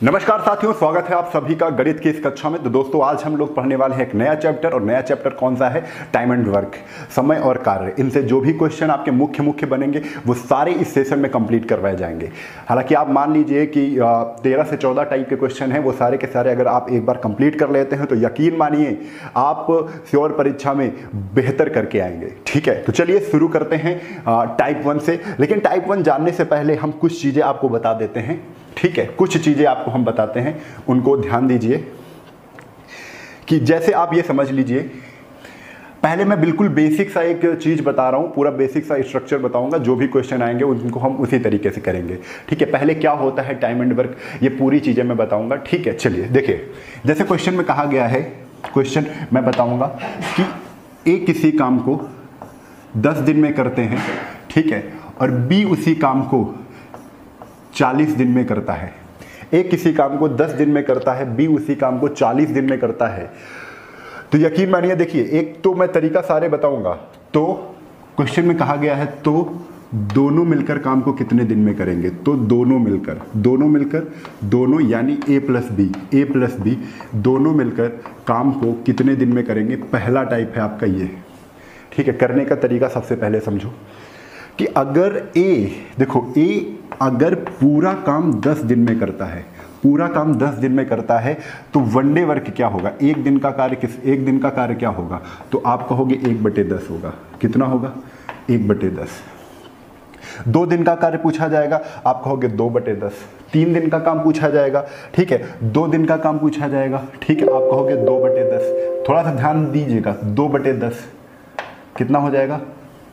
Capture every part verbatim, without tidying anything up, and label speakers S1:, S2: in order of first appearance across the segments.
S1: नमस्कार साथियों, स्वागत है आप सभी का गणित की इस कक्षा में। तो दोस्तों, आज हम लोग पढ़ने वाले हैं एक नया चैप्टर। और नया चैप्टर कौन सा है? टाइम एंड वर्क, समय और कार्य। इनसे जो भी क्वेश्चन आपके मुख्य मुख्य बनेंगे वो सारे इस सेशन में कंप्लीट करवाए जाएंगे। हालांकि आप मान लीजिए कि तेरह से चौदह टाइप के क्वेश्चन हैं, वो सारे के सारे अगर आप एक बार कंप्लीट कर लेते हैं तो यकीन मानिए आप श्योर परीक्षा में बेहतर करके आएंगे। ठीक है, तो चलिए शुरू करते हैं टाइप वन से। लेकिन टाइप वन जानने से पहले हम कुछ चीज़ें आपको बता देते हैं। ठीक है, कुछ चीज़ें आपको हम बताते हैं, उनको ध्यान दीजिए। कि जैसे आप ये समझ लीजिए, पहले मैं बिल्कुल बेसिक सा एक चीज़ बता रहा हूँ, पूरा बेसिक सा स्ट्रक्चर बताऊंगा। जो भी क्वेश्चन आएंगे उनको हम उसी तरीके से करेंगे। ठीक है, पहले क्या होता है टाइम एंड वर्क, ये पूरी चीज़ें मैं बताऊंगा। ठीक है, चलिए देखिए, जैसे क्वेश्चन में कहा गया है, क्वेश्चन मैं बताऊंगा कि ए किसी काम को दस दिन में करते हैं, ठीक है, और बी उसी काम को चालीस दिन में करता है। एक किसी काम को दस दिन में करता है, बी उसी काम को चालीस दिन में करता है। तो यकीन मानिए, देखिए, एक तो मैं तरीका सारे बताऊंगा। तो क्वेश्चन में कहा गया है तो दोनों मिलकर काम को कितने दिन में करेंगे? तो दोनों मिलकर दोनों मिलकर दोनों यानी A plus B A plus B दोनों मिलकर काम को कितने दिन में करेंगे? पहला टाइप है आपका ये। ठीक है, करने का तरीका सबसे पहले समझो कि अगर ए, देखो, ए अगर पूरा काम दस दिन में करता है, पूरा काम दस दिन में करता है, तो वन डे वर्क क्या होगा? एक दिन का कार्य किस एक दिन का कार्य क्या होगा? तो आप कहोगे एक बटे दस होगा। कितना होगा? एक बटे दस। दो दिन का कार्य पूछा जाएगा, आप कहोगे दो बटे दस। तीन दिन का काम पूछा जाएगा, ठीक है, दो दिन का काम पूछा जाएगा, ठीक है, आप कहोगे दो बटे दस। थोड़ा सा ध्यान दीजिएगा, दो बटे दस कितना हो जाएगा?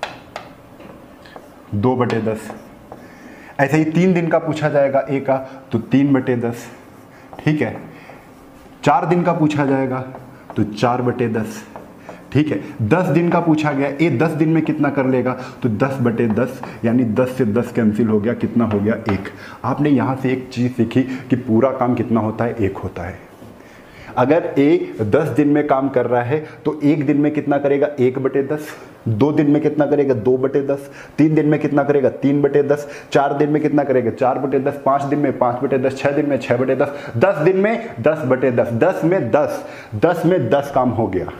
S1: दो बटे दस। ऐसे ही तीन दिन का पूछा जाएगा ए का, तो तीन बटे दस। ठीक है, चार दिन का पूछा जाएगा तो चार बटे दस। ठीक है, दस दिन का पूछा गया, ए दस दिन में कितना कर लेगा? तो दस बटे दस, यानी दस से दस कैंसिल हो गया, कितना हो गया? एक। आपने यहाँ से एक चीज़ सीखी कि पूरा काम कितना होता है? एक होता है। अगर ए दस दिन में काम कर रहा है तो एक दिन में कितना करेगा? एक बटे दस। दो दिन में कितना करेगा? दो बटे दस। तीन दिन में कितना करेगा? तीन बटे दस। चार दिन में कितना करेगा? चार बटे दस। पाँच दिन में पाँच बटे दस। छः दिन में छः बटे दस। दस दिन में दस बटे दस। दस में दस दस में दस काम हो गया।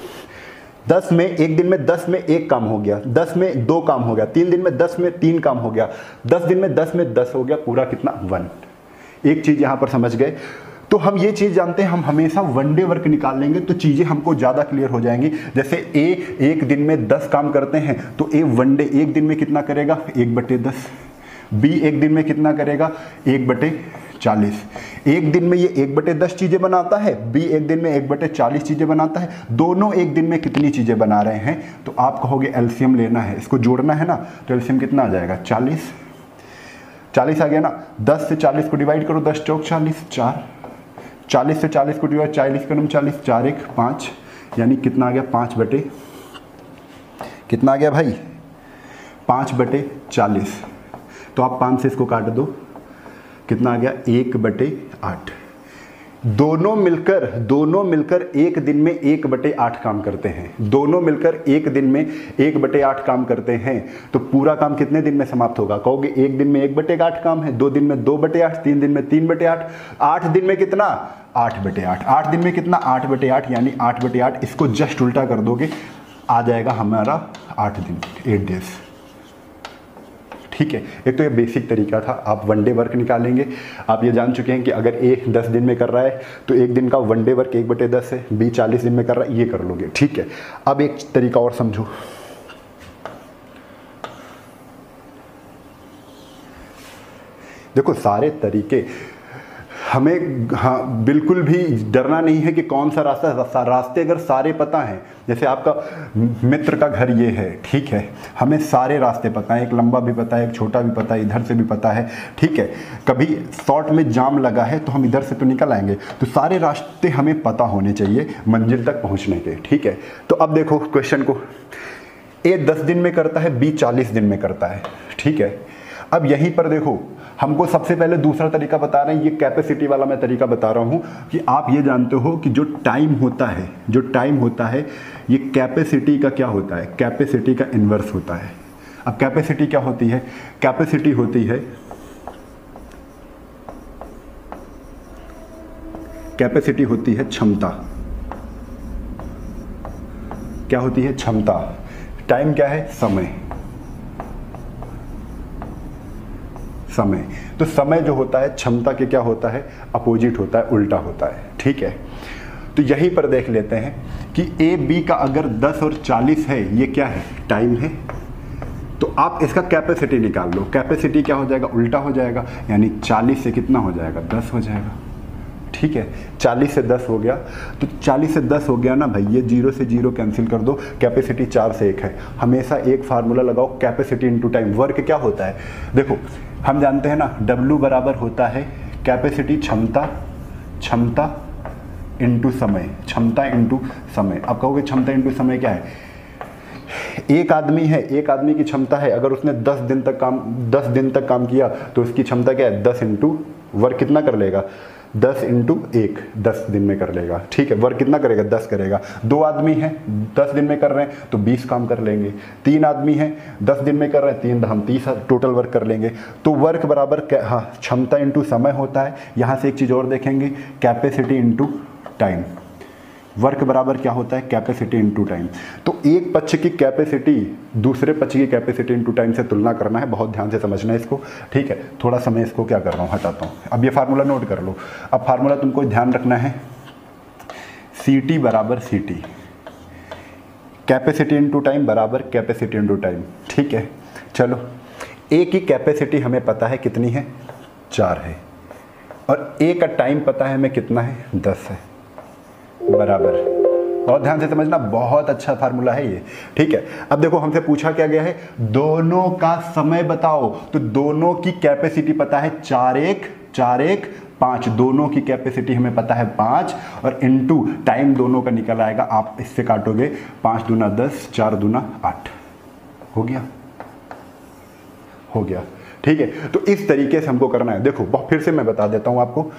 S1: दस में एक दिन में दस में एक काम हो गया। दस में दो काम हो गया। तीन दिन में दस में तीन काम हो गया। दस दिन में दस में दस हो गया। पूरा कितना? वन। एक चीज़ यहाँ पर समझ गए। तो हम ये चीज़ जानते हैं, हम हमेशा वन डे वर्क निकाल लेंगे तो चीज़ें हमको ज़्यादा क्लियर हो जाएंगी। जैसे ए एक दिन में दस काम करते हैं तो ए वन डे एक दिन में कितना करेगा? एक बटे दस। बी एक दिन में कितना करेगा? एक बटे चालीस। एक दिन में ये एक बटे दस चीज़ें बनाता है, बी एक दिन में एक बटे चालीस चीज़ें बनाता है। दोनों एक दिन में कितनी चीज़ें बना रहे हैं? तो आप कहोगे एलसीएम लेना है, इसको जोड़ना है ना, तो एलसीएम कितना आ जाएगा? चालीस। चालीस आ गया ना। दस से चालीस को डिवाइड करो, दस चौक चालीस, चार। चालीस से चालीस को डिवाइड, चालीस कदम चालीस, चार एक पाँच, यानी कितना आ गया? पाँच बटे कितना आ गया भाई? पाँच बटे चालीस। तो आप पाँच से इसको काट दो, कितना आ गया? एक बटे आठ। दोनों मिलकर दोनों मिलकर एक दिन में एक बटे आठ काम करते हैं। दोनों मिलकर एक दिन में एक बटे आठ काम करते हैं। तो पूरा काम कितने दिन में समाप्त होगा? कहोगे एक दिन में एक बटे आठ काम है, दो दिन में दो बटे आठ, तीन दिन में तीन बटे आठ, आठ दिन में कितना? आठ बटे आठ। आठ दिन में कितना? आठ बटे आठ, यानी आठ बटे आठ। इसको जस्ट उल्टा कर दोगे, आ जाएगा हमारा आठ दिन, एट डेज। ठीक है, एक तो ये बेसिक तरीका था, आप वन डे वर्क निकालेंगे। आप ये जान चुके हैं कि अगर ए दस दिन में कर रहा है तो एक दिन का वन डे वर्क एक बटे दस है, बी चालीस दिन में कर रहा है, ये कर लोगे। ठीक है, अब एक तरीका और समझो। देखो, सारे तरीके हमें, हाँ, बिल्कुल भी डरना नहीं है कि कौन सा रास्ता। रास्ते अगर सारे पता हैं, जैसे आपका मित्र का घर ये है, ठीक है, हमें सारे रास्ते पता हैं, एक लंबा भी पता है, एक छोटा भी पता है, इधर से भी पता है, ठीक है, कभी शॉर्ट में जाम लगा है तो हम इधर से तो निकल आएंगे। तो सारे रास्ते हमें पता होने चाहिए मंजिल तक पहुंचने के। ठीक है, तो अब देखो क्वेश्चन को, ए दस दिन में करता है, बी चालीस दिन में करता है। ठीक है, अब यहीं पर देखो, हमको सबसे पहले दूसरा तरीका बता रहे हैं, ये कैपेसिटी वाला मैं तरीका बता रहा हूँ कि आप ये जानते हो कि जो टाइम होता है जो टाइम होता है ये कैपेसिटी का क्या होता है? कैपेसिटी का इन्वर्स होता है। अब कैपेसिटी क्या होती है? कैपेसिटी होती है कैपेसिटी होती है क्षमता। क्या होती है? क्षमता। टाइम क्या है? समय। समय तो समय जो होता है क्षमता के क्या होता है? अपोजिट होता है, उल्टा होता है। ठीक है, तो यहीं पर देख लेते हैं कि ए बी का अगर दस और चालीस है, ये क्या है? टाइम है। तो आप इसका कैपेसिटी निकाल लो। कैपेसिटी क्या हो जाएगा? उल्टा हो जाएगा, यानी चालीस से कितना हो जाएगा? दस हो जाएगा। ठीक है, चालीस से दस हो गया, तो चालीस से दस हो गया ना भाई, ये जीरो से जीरो कैंसिल कर दो। कैपेसिटी चार से एक है। हमेशा एक फार्मूला लगाओ, कैपेसिटी इनटू टाइम। वर्क क्या होता है? देखो हम जानते हैं ना, W बराबर होता है कैपेसिटी क्षमता, क्षमता इनटू समय, क्षमता इनटू समय। आप कहोगे क्षमता इनटू समय क्या है? एक आदमी है, एक आदमी की क्षमता है, अगर उसने दस दिन तक काम दस दिन तक काम किया तो उसकी क्षमता क्या है? दस इंटू वर्क कितना कर लेगा? दस इंटू एक, दस दिन में कर लेगा। ठीक है, वर्क कितना करेगा? दस करेगा। दो आदमी हैं, दस दिन में कर रहे हैं तो बीस काम कर लेंगे। तीन आदमी हैं, दस दिन में कर रहे हैं, तीन हम तीस टोटल वर्क कर लेंगे। तो वर्क बराबर क्या? हाँ, क्षमता इंटू समय होता है। यहाँ से एक चीज़ और देखेंगे, कैपेसिटी इंटू टाइम। वर्क बराबर क्या होता है? Capacity into time. तो एक पक्ष की कैपेसिटी दूसरे पक्ष की कैपेसिटी इनटू टाइम से तुलना करना है। बहुत ध्यान से समझना है इसको। ठीक है, थोड़ा समय इसको क्या कर रहा हूँ, हटाता हूँ। अब ये फार्मूला नोट कर लो। अब फार्मूला तुमको ध्यान रखना है, सी टी बराबर C T, capacity into time बराबर कैपेसिटी इनटू टाइम। ठीक है, चलो ए की कैपेसिटी हमें पता है कितनी है? चार है, और ए का टाइम पता है हमें कितना है? दस है, बराबर। और ध्यान से समझना, बहुत अच्छा फार्मूला है ये। ठीक है, अब देखो हमसे पूछा क्या गया है? दोनों का समय बताओ। तो दोनों की कैपेसिटी पता है, चार एक चार एक पाँच। दोनों की कैपेसिटी हमें पता है पाँच, और इनटू टाइम दोनों का निकल आएगा। आप इससे काटोगे, पाँच दूना दस, चार दूना आठ, हो गया हो गया ठीक है, तो इस तरीके से हमको करना है। देखो फिर से मैं बता देता हूं आपको।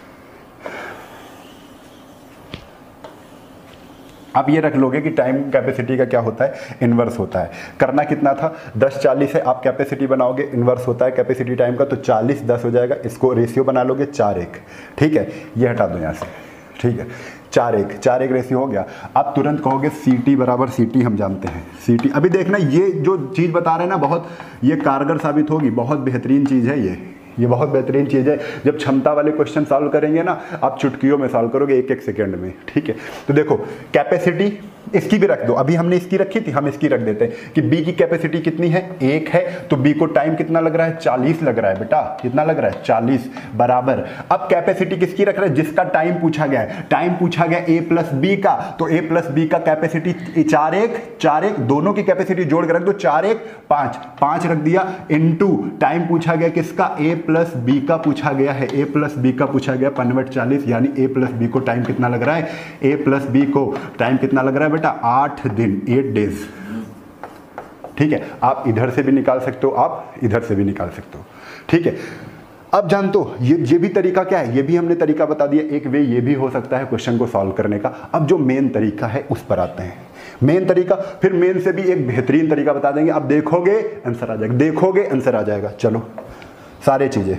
S1: आप ये रख लोगे कि टाइम कैपेसिटी का क्या होता है? इन्वर्स होता है। करना कितना था? दस चालीस है, आप कैपेसिटी बनाओगे, इन्वर्स होता है कैपेसिटी टाइम का, तो चालीस दस हो जाएगा। इसको रेशियो बना लोगे चार एक। ठीक है, ये हटा दो यहाँ से। ठीक है, चार एक चार एक रेशियो हो गया। आप तुरंत कहोगे सी टी बराबर सी टी, हम जानते हैं सी टी। अभी देखना, ये जो चीज़ बता रहे हैं ना, बहुत ये कारगर साबित होगी। बहुत बेहतरीन चीज़ है ये ये बहुत बेहतरीन चीज़ है। जब क्षमता वाले क्वेश्चन सॉल्व करेंगे ना, आप चुटकियों में सॉल्व करोगे, एक एक सेकंड में। ठीक है, तो देखो कैपेसिटी इसकी भी रख दो। अभी हमने इसकी रखी थी, हम इसकी रख देते हैं कि बी की कैपेसिटी कितनी है? एक है, तो बी को टाइम कितना लग रहा है? चालीस लग रहा है बेटा। कितना लग रहा है? चालीस, बराबर। अब कैपेसिटी किसकी रख रहे हैं? जिसका टाइम पूछा गया है। टाइम पूछा गया ए प्लस बी का, तो ए प्लस बी का कैपेसिटी चार एक चार एक, दोनों की कैपेसिटी जोड़ कर रख दो, चार एक पाँच, पाँच रख दिया, इनटू टाइम पूछा गया किसका? ए प्लस बी का पूछा गया है। ए प्लस बी का पूछा गया, पनवट चालीस, यानी ए प्लस बी को टाइम कितना लग रहा है? ए प्लस बी को टाइम कितना लग रहा है बेटा? आठ दिन, एट डेज। ठीक है, आप इधर से भी निकाल सकते हो, आप इधर से भी निकाल सकते हो। ठीक है, अब जान तो ये ये भी तरीका क्या है? ये भी हमने तरीका बता दिया। एक वे ये भी हो सकता है क्वेश्चन को सॉल्व करने का। अब जो मेन तरीका है उस पर आते हैं। मेन तरीका, फिर मेन से भी एक बेहतरीन तरीका बता देंगे। अब देखोगे आंसर आ जाएगा, देखोगे आंसर आ जाएगा। चलो सारे चीजें,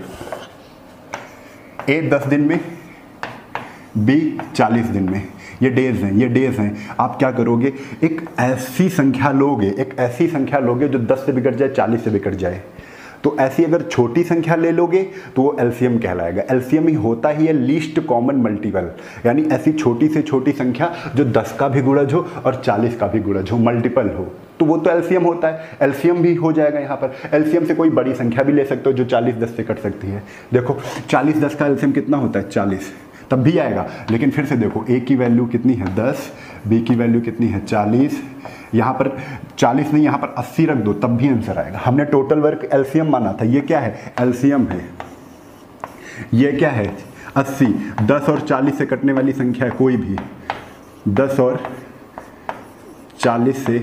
S1: ए दस दिन में, बी चालीस दिन में, ये डेज हैं, ये डेज हैं। आप क्या करोगे? एक ऐसी संख्या लोगे, एक ऐसी संख्या लोगे जो दस से बिगड़ जाए, चालीस से बिगड़ जाए। तो ऐसी अगर छोटी संख्या ले लोगे तो वो एलसीएम कहलाएगा। एलसीएम ही होता ही है लीस्ट कॉमन मल्टीपल, यानी ऐसी छोटी से छोटी संख्या जो दस का भी गुणज हो और चालीस का भी गुणज हो, मल्टीपल हो, तो वो तो एलसीएम होता है। एलसीएम भी हो जाएगा यहाँ पर। एलसीएम से कोई बड़ी संख्या भी ले सकते हो जो चालीस दस से कट सकती है। देखो चालीस दस का एलसीएम कितना होता है? चालीस, तब भी आएगा। लेकिन फिर से देखो, ए की वैल्यू कितनी है? दस, बी की वैल्यू कितनी है? चालीस। यहाँ पर चालीस नहीं, यहाँ पर अस्सी रख दो, तब भी आंसर आएगा। हमने टोटल वर्क एलसीएम माना था। ये क्या है? एलसीएम है। ये क्या है? अस्सी। दस और चालीस से कटने वाली संख्या है कोई भी, दस और चालीस से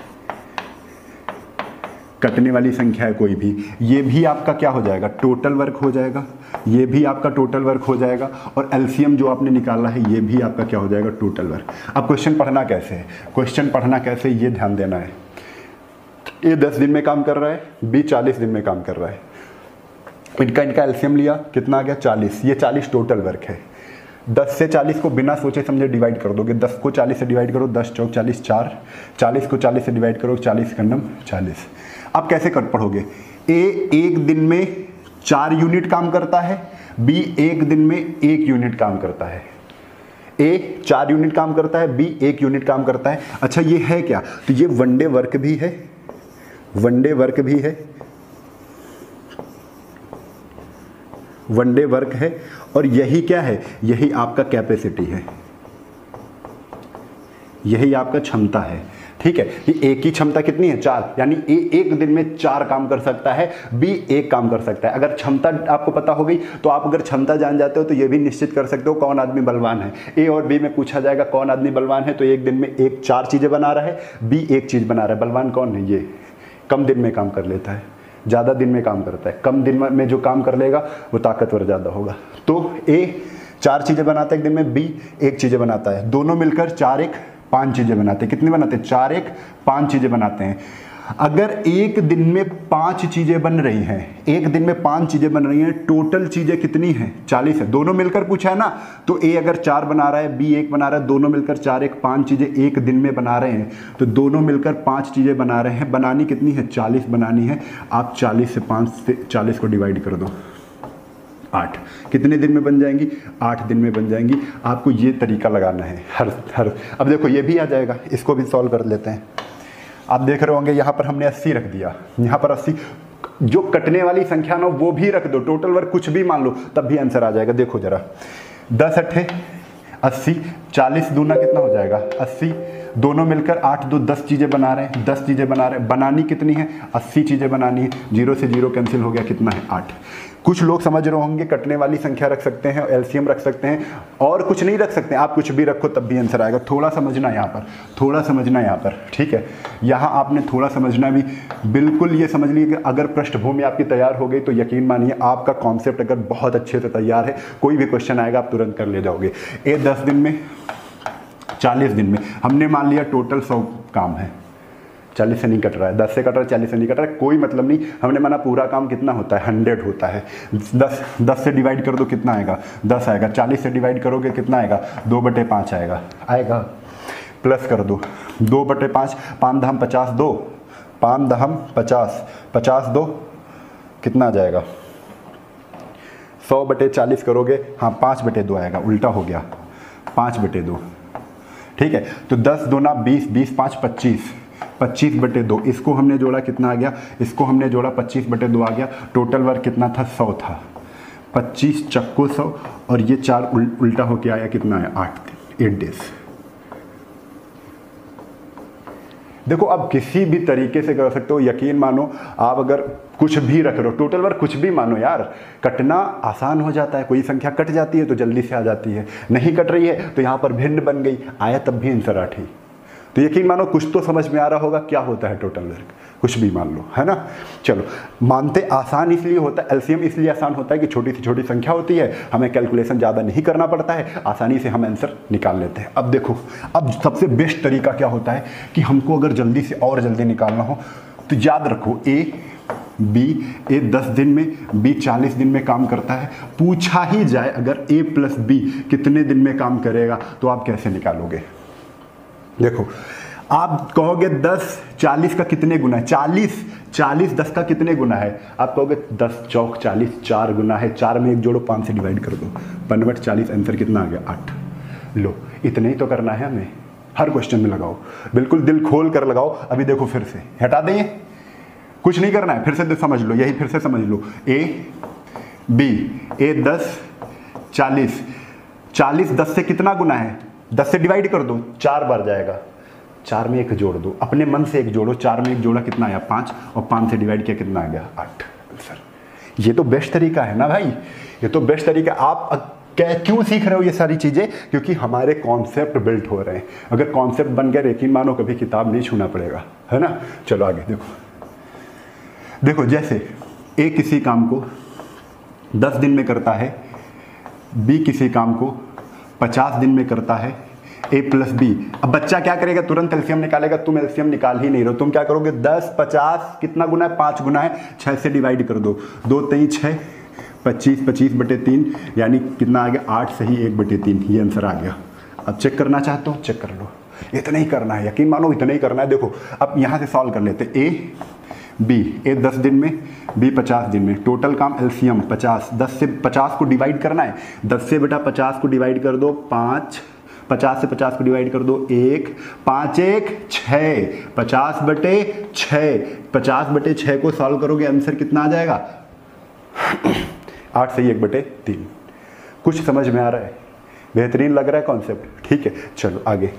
S1: कटने वाली संख्या है कोई भी, ये भी आपका क्या हो जाएगा? टोटल वर्क हो जाएगा। ये भी आपका टोटल वर्क हो जाएगा, और एलसीएम जो आपने निकाला है ये भी आपका क्या हो जाएगा? Total work. अब क्वेश्चन पढ़ना कैसे है? क्वेश्चन पढ़ना कैसे, ये ध्यान देना है। ए दस दिन में काम कर रहा है, बी चालीस दिन में काम कर रहा है। इनका इनका एलसीएम लिया, कितना आ गया? चालीस। ये चालीस टोटल वर्क है। दस से चालीस को बिना सोचे समझे डिवाइड कर दोगे। दस को चालीस से डिवाइड करो, दस चौक चालीस, चार। चालीस को चालीस से डिवाइड करो, चालीस कन्नम चालीस। अब कैसे कर पढ़ोगे? ए एक दिन में चार यूनिट काम करता है, बी एक दिन में एक यूनिट काम करता है। ए चार यूनिट काम करता है, बी एक यूनिट काम करता है। अच्छा ये है क्या? तो ये वनडे वर्क भी है, वनडे वर्क भी है, वनडे वर्क है, और यही क्या है? यही आपका कैपेसिटी है, यही आपका क्षमता है। ठीक है, ये एक की क्षमता कितनी है? चार, यानी ए एक दिन में चार काम कर सकता है, बी एक काम कर सकता है। अगर क्षमता आपको पता हो गई तो आप अगर क्षमता जान जाते हो तो ये भी निश्चित कर सकते हो कौन आदमी बलवान है। ए और बी में पूछा जाएगा कौन आदमी बलवान है, तो एक दिन में एक चार चीजें बना रहा है, बी एक चीज बना रहा है। बलवान कौन है? ये कम दिन में काम कर लेता है, ज़्यादा दिन में काम करता है। कम दिन में जो काम कर लेगा वो ताकतवर ज़्यादा होगा। तो ए चार चीज़ें बनाता है एक दिन में, बी एक चीज़ें बनाता है, दोनों मिलकर चार एक पांच चीज़ें बनाते हैं। कितनी बनाते हैं? चार एक पांच चीज़ें बनाते हैं। अगर एक दिन में पांच चीज़ें बन रही हैं, एक दिन में पांच चीज़ें बन रही हैं, टोटल चीज़ें कितनी हैं? चालीस है। दोनों मिलकर पूछा है ना, तो ए अगर चार बना रहा है, बी एक बना रहा है, दोनों मिलकर चार एक पांच चीज़ें एक दिन में बना रहे हैं, तो दोनों मिलकर पांच चीज़ें बना रहे हैं। बनानी कितनी है? चालीस बनानी है। आप चालीस से पाँच से चालीस को डिवाइड कर दो, आठ। कितने दिन में बन जाएंगी? आठ दिन में बन जाएंगी। आपको ये तरीका लगाना है हर हर अब देखो ये भी आ जाएगा, इसको भी सॉल्व कर लेते हैं। आप देख रहे होंगे यहाँ पर हमने अस्सी रख दिया, यहाँ पर अस्सी, जो कटने वाली संख्या ना वो भी रख दो, टोटल वर्क कुछ भी मान लो, तब भी आंसर आ जाएगा। देखो जरा, दस अट्ठे अस्सी, चालीस दूना कितना हो जाएगा? अस्सी। दोनों मिलकर आठ दो दस चीज़ें बना रहे हैं, दस चीज़ें बना रहे हैं। बनानी कितनी है? अस्सी चीज़ें बनानी है। जीरो से जीरो कैंसिल हो गया, कितना है? आठ। कुछ लोग समझ रहे होंगे कटने वाली संख्या रख सकते हैं, एलसीएम रख सकते हैं, और कुछ नहीं रख सकते। आप कुछ भी रखो तब भी आंसर आएगा। थोड़ा समझना यहाँ पर, थोड़ा समझना यहाँ पर, ठीक है। यहाँ आपने थोड़ा समझना भी, बिल्कुल ये समझ लीजिए कि अगर पृष्ठभूमि आपकी तैयार हो गई तो यकीन मानिए आपका कॉन्सेप्ट अगर बहुत अच्छे से तैयार है, कोई भी क्वेश्चन आएगा आप तुरंत कर ले जाओगे। ए दस दिन में, चालीस दिन में, हमने मान लिया टोटल सौ काम है, चालीस से नहीं कट रहा है, दस से कट रहा है, चालीस से नहीं कट रहा है, कोई मतलब नहीं। हमने माना पूरा काम कितना होता है? हंड्रेड होता है। दस दस से डिवाइड कर दो, कितना आएगा? दस आएगा। चालीस से डिवाइड करोगे कितना आएगा? दो बटे पाँच आएगा, आएगा। प्लस कर दो, दो बटे पाँच, पाँच दहम पचास, दो, पाँच दहम पचास, पचास दो कितना आ जाएगा? सौ बटे चालीस करोगे, हाँ पाँच बटे दो आएगा, उल्टा हो गया, पाँच बटे दो, ठीक है। तो दस दूना बीस, बीस पाँच पच्चीस, पच्चीस बटे दो, इसको हमने जोड़ा कितना आ गया? इसको हमने जोड़ा पच्चीस बटे दो आ गया। टोटल वर्क कितना था? सौ था। पच्चीस चक्को सौ, और ये चार उल, उल्टा होके आया, कितना है? आठ दिन, एट डेज। देखो अब किसी भी तरीके से कर सकते हो, यकीन मानो आप अगर कुछ भी रख रहे हो, टोटल वर्क कुछ भी मानो यार, कटना आसान हो जाता है। कोई संख्या कट जाती है तो जल्दी से आ जाती है, नहीं कट रही है तो यहाँ पर भिन्न बन गई, आया तब भी आंसर आठ ही। तो यकीन मानो कुछ तो समझ में आ रहा होगा क्या होता है टोटल वर्क, कुछ भी मान लो, है ना। चलो, मानते आसान इसलिए होता है, एलसीएम इसलिए आसान होता है कि छोटी सी छोटी संख्या होती है, हमें कैलकुलेशन ज़्यादा नहीं करना पड़ता है, आसानी से हम आंसर निकाल लेते हैं। अब देखो, अब सबसे बेस्ट तरीका क्या होता है कि हमको अगर जल्दी से और जल्दी निकालना हो तो याद रखो, ए बी, ए दस दिन में, बी चालीस दिन में काम करता है। पूछा ही जाए अगर ए प्लस बी कितने दिन में काम करेगा तो आप कैसे निकालोगे? देखो, आप कहोगे दस चालीस का कितने गुना है? चालीस चालीस दस का कितने गुना है? आप कहोगे दस चौक चालीस, चार गुना है। चार में एक जोड़ो, पाँच से डिवाइड कर दो, पनवट चालीस, आंसर कितना आ गया? आठ। लो, इतने ही तो करना है हमें, हर क्वेश्चन में लगाओ, बिल्कुल दिल खोल कर लगाओ। अभी देखो फिर से हटा दें, कुछ नहीं करना है, फिर से समझ लो, यही फिर से समझ लो। ए बी, ए दस चालीस, चालीस दस से कितना गुना है? दस से डिवाइड कर दो, चार बार जाएगा, चार में एक जोड़ दो, अपने मन से एक जोड़ो, चार में एक जोड़ा कितना आया? पाँच, और पाँच से डिवाइड किया कितना आ गया? आठ। आंसर। ये तो बेस्ट तरीका है ना भाई, ये तो बेस्ट तरीका। आप क्या क्यों सीख रहे हो ये सारी चीज़ें? क्योंकि हमारे कॉन्सेप्ट बिल्ट हो रहे हैं। अगर कॉन्सेप्ट बन गए, यकीन मानो कभी किताब नहीं छूना पड़ेगा, है ना। चलो आगे देखो, देखो जैसे ए किसी काम को दस दिन में करता है, बी किसी काम को पचास दिन में करता है, ए प्लस बी। अब बच्चा क्या करेगा? तुरंत एलसीएम निकालेगा। तुम एलसीएम निकाल ही नहीं रहे हो, तुम क्या करोगे? दस पचास कितना गुना है? पाँच गुना है, छः से डिवाइड कर दो, दो तेईस छः, पच्चीस पच्चीस बटे तीन यानी कितना आ गया, आठ सही एक बटे तीन, ये आंसर आ गया। अब चेक करना चाहते हो चेक कर लो, इतना ही करना है, यकीन मानो इतना ही करना है। देखो अब यहाँ से सॉल्व कर लेते, ए बी, ए दस दिन में, बी पचास दिन में, टोटल काम एलसीएम पचास, दस से पचास को डिवाइड करना है, दस से बेटा पचास को डिवाइड कर दो पाँच, पचास से पचास को डिवाइड कर दो एक, पाँच एक छः, पचास बटे छः, पचास बटे छः को सॉल्व करोगे आंसर कितना आ जाएगा, आठ सही एक बटे तीन। कुछ समझ में आ रहा है, बेहतरीन लग रहा है कॉन्सेप्ट, ठीक है। चलो आगे,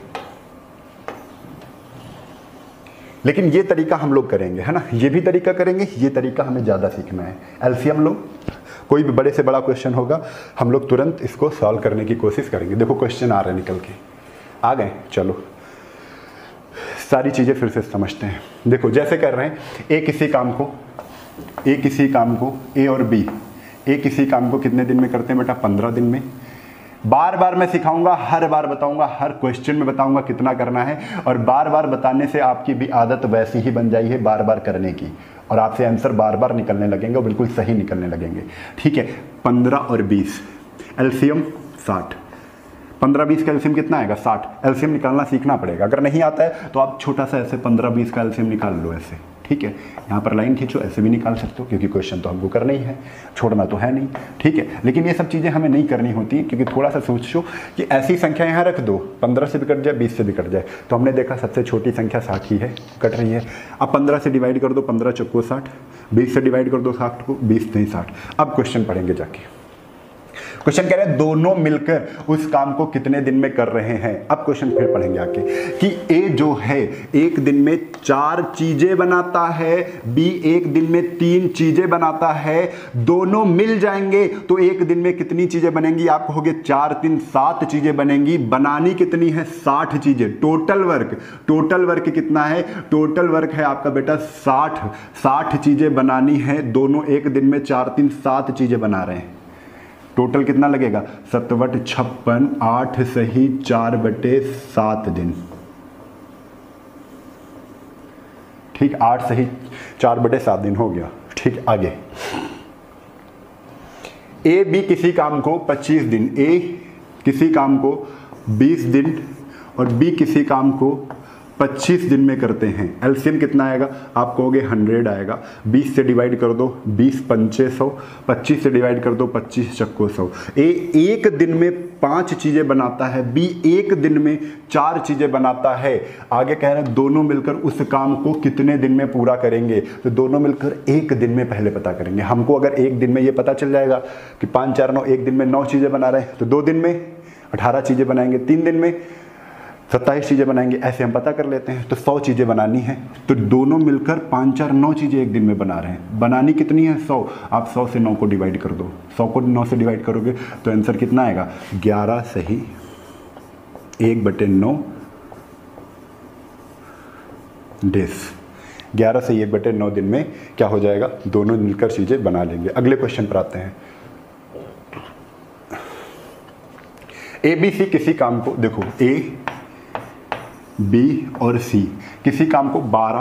S1: लेकिन ये तरीका हम लोग करेंगे, है ना, ये भी तरीका करेंगे, ये तरीका हमें ज़्यादा सीखना है। एलसीएम लो, कोई भी बड़े से बड़ा क्वेश्चन होगा हम लोग तुरंत इसको सॉल्व करने की कोशिश करेंगे। देखो क्वेश्चन आ रहे हैं निकल के, आ गए, चलो सारी चीज़ें फिर से समझते हैं। देखो जैसे कर रहे हैं, ए किसी काम को, ए किसी काम को, ए और बी, ए किसी काम को कितने दिन में करते हैं बेटा, पंद्रह दिन में। बार बार मैं सिखाऊंगा, हर बार बताऊंगा, हर क्वेश्चन में बताऊंगा कितना करना है, और बार बार बताने से आपकी भी आदत वैसी ही बन जाई है बार बार करने की, और आपसे आंसर बार बार निकलने लगेंगे और बिल्कुल सही निकलने लगेंगे, ठीक है। पंद्रह और बीस, एलसीएम साठ, पंद्रह बीस का एलसीएम कितना आएगा, साठ। एलसीएम निकालना सीखना पड़ेगा, अगर नहीं आता है तो आप छोटा सा ऐसे पंद्रह बीस का एलसीएम निकाल लो ऐसे, ठीक है। यहाँ पर लाइन खींचो, ऐसे भी निकाल सकते हो क्योंकि क्वेश्चन तो हमको करना ही है, छोड़ना तो है नहीं, ठीक है। लेकिन ये सब चीज़ें हमें नहीं करनी होती क्योंकि थोड़ा सा सोचो कि ऐसी संख्या यहाँ रख दो, पंद्रह से भी कट जाए, बीस से भी कट जाए, तो हमने देखा सबसे छोटी संख्या साठ ही है, कट रही है। अब पंद्रह से डिवाइड कर दो, पंद्रह चौको साठ, बीस से डिवाइड कर दो साठ को, बीस नहीं साठ। अब क्वेश्चन पढ़ेंगे जाके, क्वेश्चन कह रहे हैं दोनों मिलकर उस काम को कितने दिन में कर रहे हैं। अब क्वेश्चन फिर पढ़ेंगे आके कि ए जो है एक दिन में चार चीजें बनाता है, बी एक दिन में तीन चीजें बनाता है, दोनों मिल जाएंगे तो एक दिन में कितनी चीजें बनेंगी। आप कहोगे चार तीन सात चीजें बनेंगी, बनानी कितनी है, साठ चीजें। टोटल वर्क, टोटल वर्क कितना है, टोटल वर्क है आपका बेटा साठ, साठ चीजें बनानी है, दोनों एक दिन में चार तीन सात चीजें बना रहे हैं। टोटल कितना लगेगा, सतवट छप्पन, आठ सही चार बटे सात दिन, ठीक, आठ सही चार बटे सात दिन हो गया, ठीक। आगे ए बी किसी काम को पच्चीस दिन, ए किसी काम को बीस दिन और बी किसी काम को पच्चीस दिन में करते हैं। एलसीएम कितना आएगा, आप कहोगे हंड्रेड आएगा, बीस से डिवाइड कर दो, बीस पंचे सौ, पच्चीस से डिवाइड कर दो, पच्चीस चक्को सौ। ए एक दिन में पांच चीजें बनाता है, बी एक दिन में चार चीजें बनाता है। आगे कह रहे हैं दोनों मिलकर उस काम को कितने दिन में पूरा करेंगे, तो दोनों मिलकर एक दिन में पहले पता करेंगे। हमको अगर एक दिन में ये पता चल जाएगा कि पाँच चार नौ, एक दिन में नौ चीजें बना रहे हैं, तो दो दिन में अठारह चीजें बनाएंगे, तीन दिन में सत्ताईस चीज़ें बनाएंगे, ऐसे हम पता कर लेते हैं। तो सौ चीज़ें बनानी है, तो दोनों मिलकर पाँच चार नौ चीज़ें एक दिन में बना रहे हैं। बनानी कितनी है, सौ। आप सौ से नौ को डिवाइड कर दो, सौ को नौ से डिवाइड करोगे तो आंसर कितना आएगा, ग्यारह सही एक बटे नौ डेज। ग्यारह से एक बटे नौ दिन में क्या हो जाएगा, दोनों मिलकर चीज़ें बना लेंगे। अगले क्वेश्चन पर आते हैं। ए बी सी किसी काम को, देखो ए बी और सी किसी काम को बारह,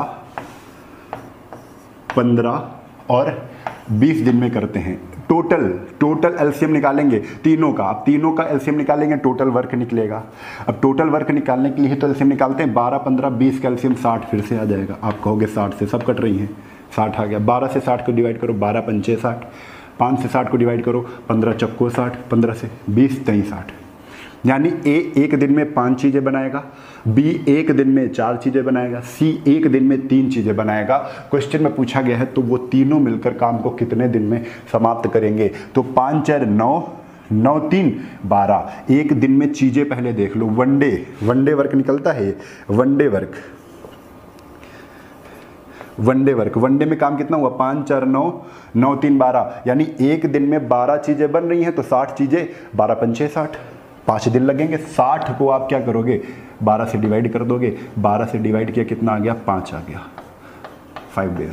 S1: पंद्रह और बीस दिन में करते हैं। टोटल टोटल एलसीएम निकालेंगे तीनों का, आप तीनों का एलसीएम निकालेंगे, टोटल वर्क निकलेगा। अब टोटल वर्क निकालने के लिए तो एलसीएम निकालते हैं, बारह पंद्रह बीस का एलसीएम साठ फिर से आ जाएगा। आप कहोगे साठ से सब कट रही हैं, साठ आ गया। बारह से साठ को डिवाइड करो, बारह पंचे साठ, पाँच से साठ को डिवाइड करो, पंद्रह चक्को साठ, पंद्रह से बीस तई साठ। यानी ए एक दिन में पांच चीजें बनाएगा, बी एक दिन में चार चीजें बनाएगा, सी एक दिन में तीन चीजें बनाएगा। क्वेश्चन में पूछा गया है तो वो तीनों मिलकर काम को कितने दिन में समाप्त करेंगे। तो पाँच चार नौ, नौ तीन बारह, एक दिन में चीजें पहले देख लो। वनडे वनडे वर्क निकलता है, one day work one day work one day में काम कितना हुआ, पाँच चार नौ, नौ तीन बारह, यानी एक दिन में बारह चीजें बन रही हैं तो साठ चीजें, बारह पंचे साठ, पाँच दिन लगेंगे। साठ को आप क्या करोगे, बारह से डिवाइड कर दोगे, बारह से डिवाइड किया कितना आ गया, पाँच आ गया, फाइव डेज।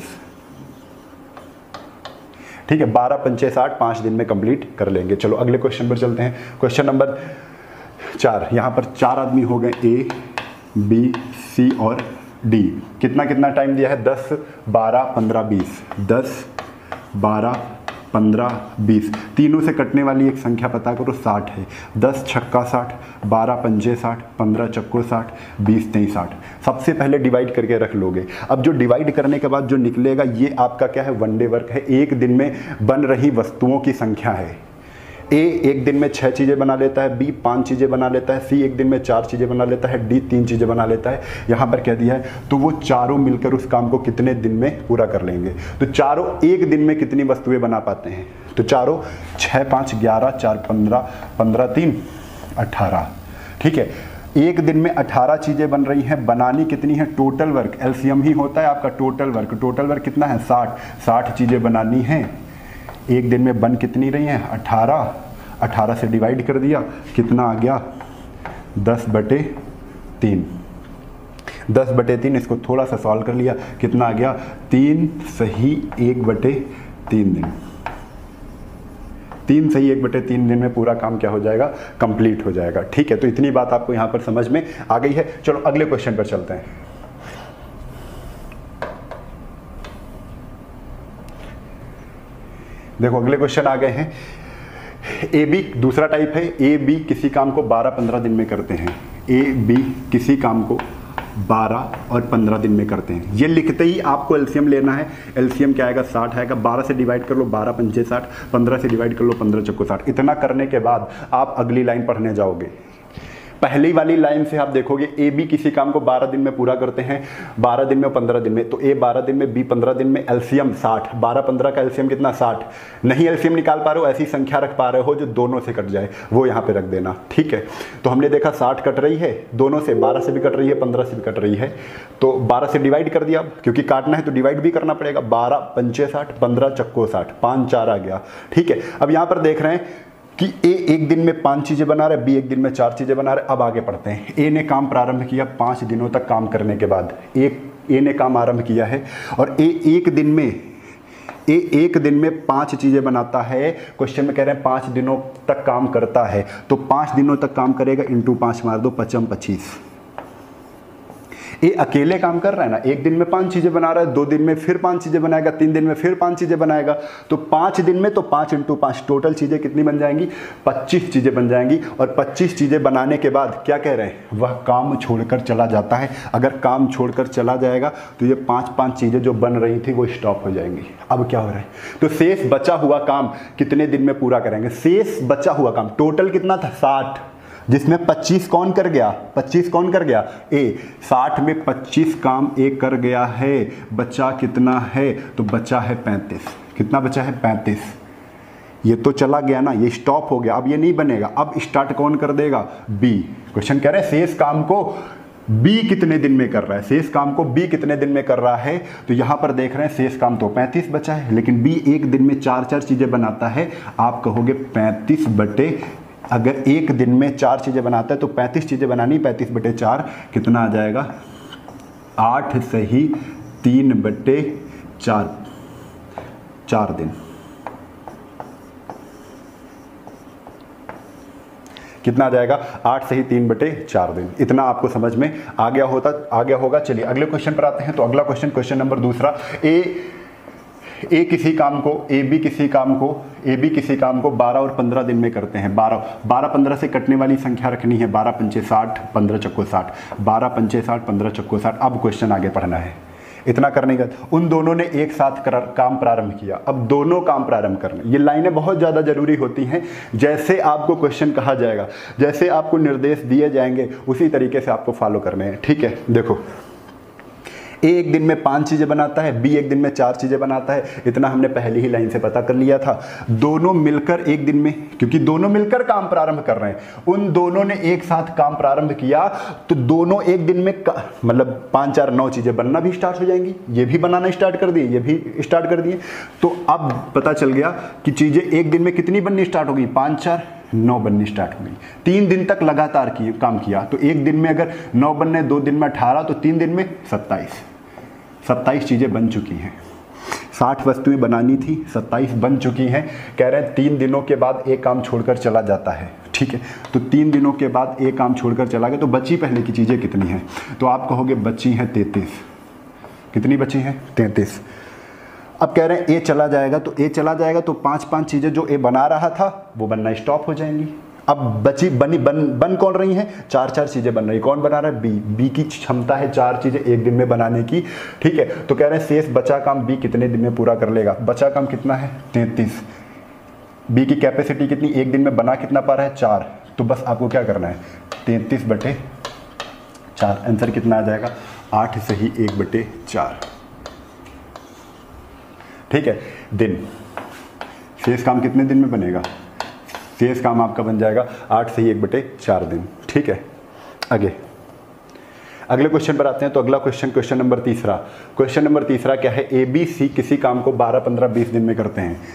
S1: ठीक है, बारह पंचे साठ, पाँच दिन में कंप्लीट कर लेंगे। चलो अगले क्वेश्चन पर चलते हैं। क्वेश्चन नंबर चार, यहाँ पर चार आदमी हो गए, ए बी सी और डी। कितना कितना टाइम दिया है, दस बारह पंद्रह बीस, दस बारह पंद्रह, बीस, तीनों से कटने वाली एक संख्या पता करो, साठ है। दस छक्का साठ, बारह पंजे साठ, पंद्रह चक्को साठ, बीस तेईस साठ। सबसे पहले डिवाइड करके रख लोगे। अब जो डिवाइड करने के बाद जो निकलेगा ये आपका क्या है, वन डे वर्क है, एक दिन में बन रही वस्तुओं की संख्या है। ए एक दिन में छह चीज़ें बना लेता है, बी पांच चीज़ें बना लेता है, सी एक दिन में चार चीज़ें बना लेता है, डी तीन चीज़ें बना लेता है। यहाँ पर कह दिया है तो वो चारों मिलकर उस काम को कितने दिन में पूरा कर लेंगे। तो चारों एक दिन में कितनी वस्तुएं बना पाते हैं, तो चारों छः पाँच ग्यारह, चार पंद्रह, पंद्रह तीन अट्ठारह। ठीक है, एक दिन में अठारह चीज़ें बन रही हैं। बनानी कितनी है, टोटल वर्क, एलसीएम ही होता है आपका टोटल वर्क। टोटल वर्क कितना है, साठ। साठ चीज़ें बनानी हैं, एक दिन में बन कितनी रही हैं, अठारह। अठारह से डिवाइड कर दिया, कितना आ गया, दस बटे तीन। दस बटे तीन, इसको थोड़ा सा सॉल्व कर लिया, कितना आ गया, तीन सही एक बटे तीन दिन। तीन सही एक बटे तीन दिन में पूरा काम क्या हो जाएगा, कंप्लीट हो जाएगा। ठीक है, तो इतनी बात आपको यहाँ पर समझ में आ गई है। चलो अगले क्वेश्चन पर चलते हैं। देखो अगले क्वेश्चन आ गए हैं। ए बी दूसरा टाइप है, ए बी किसी काम को बारह पंद्रह दिन में करते हैं। ए बी किसी काम को बारह और पंद्रह दिन में करते हैं। ये लिखते ही आपको एलसीएम लेना है। एलसीएम क्या आएगा, साठ आएगा। बारह से डिवाइड कर लो, बारह पंजे साठ, पंद्रह से डिवाइड कर लो, पंद्रह चक्को साठ। इतना करने के बाद आप अगली लाइन पढ़ने जाओगे। पहली वाली लाइन से आप देखोगे ए बी किसी काम को बारह दिन में पूरा करते हैं, बारह दिन में पंद्रह दिन में। तो ए बारह दिन में, बी पंद्रह दिन में, एलसीएम साठ। बारह पंद्रह का एलसीएम कितना, साठ। नहीं एलसीएम निकाल पा रहे हो, ऐसी संख्या रख पा रहे हो जो दोनों से कट जाए, वो यहाँ पे रख देना। ठीक है, तो हमने देखा साठ कट रही है दोनों से, बारह से भी कट रही है, पंद्रह से भी कट रही है। तो बारह से डिवाइड कर दिया, क्योंकि काटना है तो डिवाइड भी करना पड़ेगा। बारह पंचे साठ, पंद्रह चक्को साठ, पाँच चार आ गया। ठीक है, अब यहाँ पर देख रहे हैं कि ए एक दिन में पांच चीजें बना रहा है, बी एक दिन में चार चीजें बना रहा है। अब आगे पढ़ते हैं। ए ने काम प्रारंभ किया पांच दिनों तक काम करने के बाद। एक ए ने काम आरंभ किया है और ए एक दिन में ए एक दिन में पांच चीजें बनाता है। क्वेश्चन में कह रहे हैं पांच दिनों तक काम करता है, तो पांच दिनों तक काम करेगा, इंटू पांच मार दो, पचम पच्चीस। ये अकेले काम कर रहा है ना, एक दिन में पांच चीजें बना रहा है, दो दिन में फिर पांच चीजें बनाएगा, तीन दिन में फिर पांच चीजें बनाएगा। तो पांच दिन में तो पांच इंटू पांच, टोटल चीजें कितनी बन जाएंगी, पच्चीस चीजें बन जाएंगी। और पच्चीस चीजें बनाने के बाद क्या कह रहे हैं, वह काम छोड़कर चला जाता है। अगर काम छोड़कर चला जाएगा तो ये पांच पांच चीजें जो बन रही थी वो स्टॉप हो जाएंगी। अब क्या हो रहा है, तो शेष बचा हुआ काम कितने दिन में पूरा करेंगे। शेष बचा हुआ काम टोटल कितना था, साठ, जिसमें पच्चीस कौन कर गया, पच्चीस कौन कर गया, ए। साठ में पच्चीस काम ए कर गया है, बचा कितना है, तो बचा है पैंतीस। कितना बचा है, पैंतीस। ये तो चला गया ना, ये स्टॉप हो गया, अब ये नहीं बनेगा। अब स्टार्ट कौन कर देगा, बी। क्वेश्चन कह रहे हैं शेष काम को बी कितने दिन में कर रहा है, शेष काम को बी कितने दिन में कर रहा है। तो यहां पर देख रहे हैं शेष काम तो पैंतीस बचा है, लेकिन बी एक दिन में चार चार चीजें बनाता है। आप कहोगे पैंतीस बटे, अगर एक दिन में चार चीज़ें बनाता है तो पैंतीस चीज़ें बनानी, पैंतीस बटे चार कितना आ जाएगा, आठ सही तीन बटे चार, चार दिन। कितना आ जाएगा, आठ सही तीन बटे चार दिन। इतना आपको समझ में आ गया होता आ गया होगा। चलिए अगले क्वेश्चन पर आते हैं। तो अगला क्वेश्चन, क्वेश्चन नंबर दूसरा, ए ए किसी काम को ए बी किसी काम को ए बी किसी काम को बारह और पंद्रह दिन में करते हैं। बारह बारह पंद्रह से कटने वाली संख्या रखनी है। बारह पंचे साठ, पंद्रह चक्को साठ, बारह पंचे साठ, पंद्रह चक्को साठ। अब क्वेश्चन आगे पढ़ना है। इतना करने के बाद उन दोनों ने एक साथ कर, काम प्रारंभ किया। अब दोनों काम प्रारंभ करने, ये लाइनें बहुत ज़्यादा जरूरी होती हैं। जैसे आपको क्वेश्चन कहा जाएगा, जैसे आपको निर्देश दिए जाएंगे, उसी तरीके से आपको फॉलो करने हैं। ठीक है, देखो ए एक दिन में पांच चीजें बनाता है, बी एक दिन में चार चीजें बनाता है। इतना हमने पहली ही लाइन से पता कर लिया था। दोनों मिलकर एक दिन में, क्योंकि दोनों मिलकर काम प्रारंभ कर रहे हैं, उन दोनों ने एक साथ काम प्रारंभ किया, तो दोनों एक दिन में मतलब पांच चार नौ चीजें बनना भी स्टार्ट हो जाएंगी। ये भी बनाना स्टार्ट कर दिए, ये भी स्टार्ट कर दिए। तो अब पता चल गया कि चीजें एक दिन में कितनी बननी स्टार्ट हो गई, पांच चार नौ बननी स्टार्ट हो गई। तीन दिन तक लगातार किए काम किया, तो एक दिन में अगर नौ बनने, दो दिन में अठारह, तो तीन दिन में सत्ताईस सत्ताईस चीज़ें बन चुकी हैं। साठ वस्तुएं बनानी थी, सत्ताईस बन चुकी हैं। कह रहे हैं तीन दिनों के बाद एक काम छोड़कर चला जाता है। ठीक है, तो तीन दिनों के बाद एक काम छोड़कर चला गया, तो बची पहले की चीज़ें कितनी हैं, तो आप कहोगे बची हैं तैंतीस। कितनी बची हैं, तैंतीस। अब कह रहे हैं ए चला जाएगा, तो ए चला जाएगा तो पांच पांच चीजें जो ए बना रहा था वो बनना स्टॉप हो जाएंगी। अब बची बनी बन बन कौन रही हैं, चार चार चीजें बन रही। कौन बना रहा है, बी। बी की क्षमता है चार चीजें एक दिन में बनाने की, ठीक है। तो कह रहे हैं शेष बचा काम बी कितने दिन में पूरा कर लेगा। बचा काम कितना है, तैंतीस। बी की कैपेसिटी कितनी, एक दिन में बना कितना पा रहा है, चार। तो बस आपको क्या करना है, तैंतीस बटे चार। आंसर कितना आ जाएगा, आठ सही एक बटे चार, ठीक है। दिन, शेष काम कितने दिन में बनेगा, शेष काम आपका बन जाएगा आठ सही एक बटे चार दिन, ठीक है। आगे अगले क्वेश्चन पर आते हैं। तो अगला क्वेश्चन, क्वेश्चन नंबर तीसरा। क्वेश्चन नंबर तीसरा क्या है, ए बी सी किसी काम को बारह पंद्रह बीस दिन में करते हैं।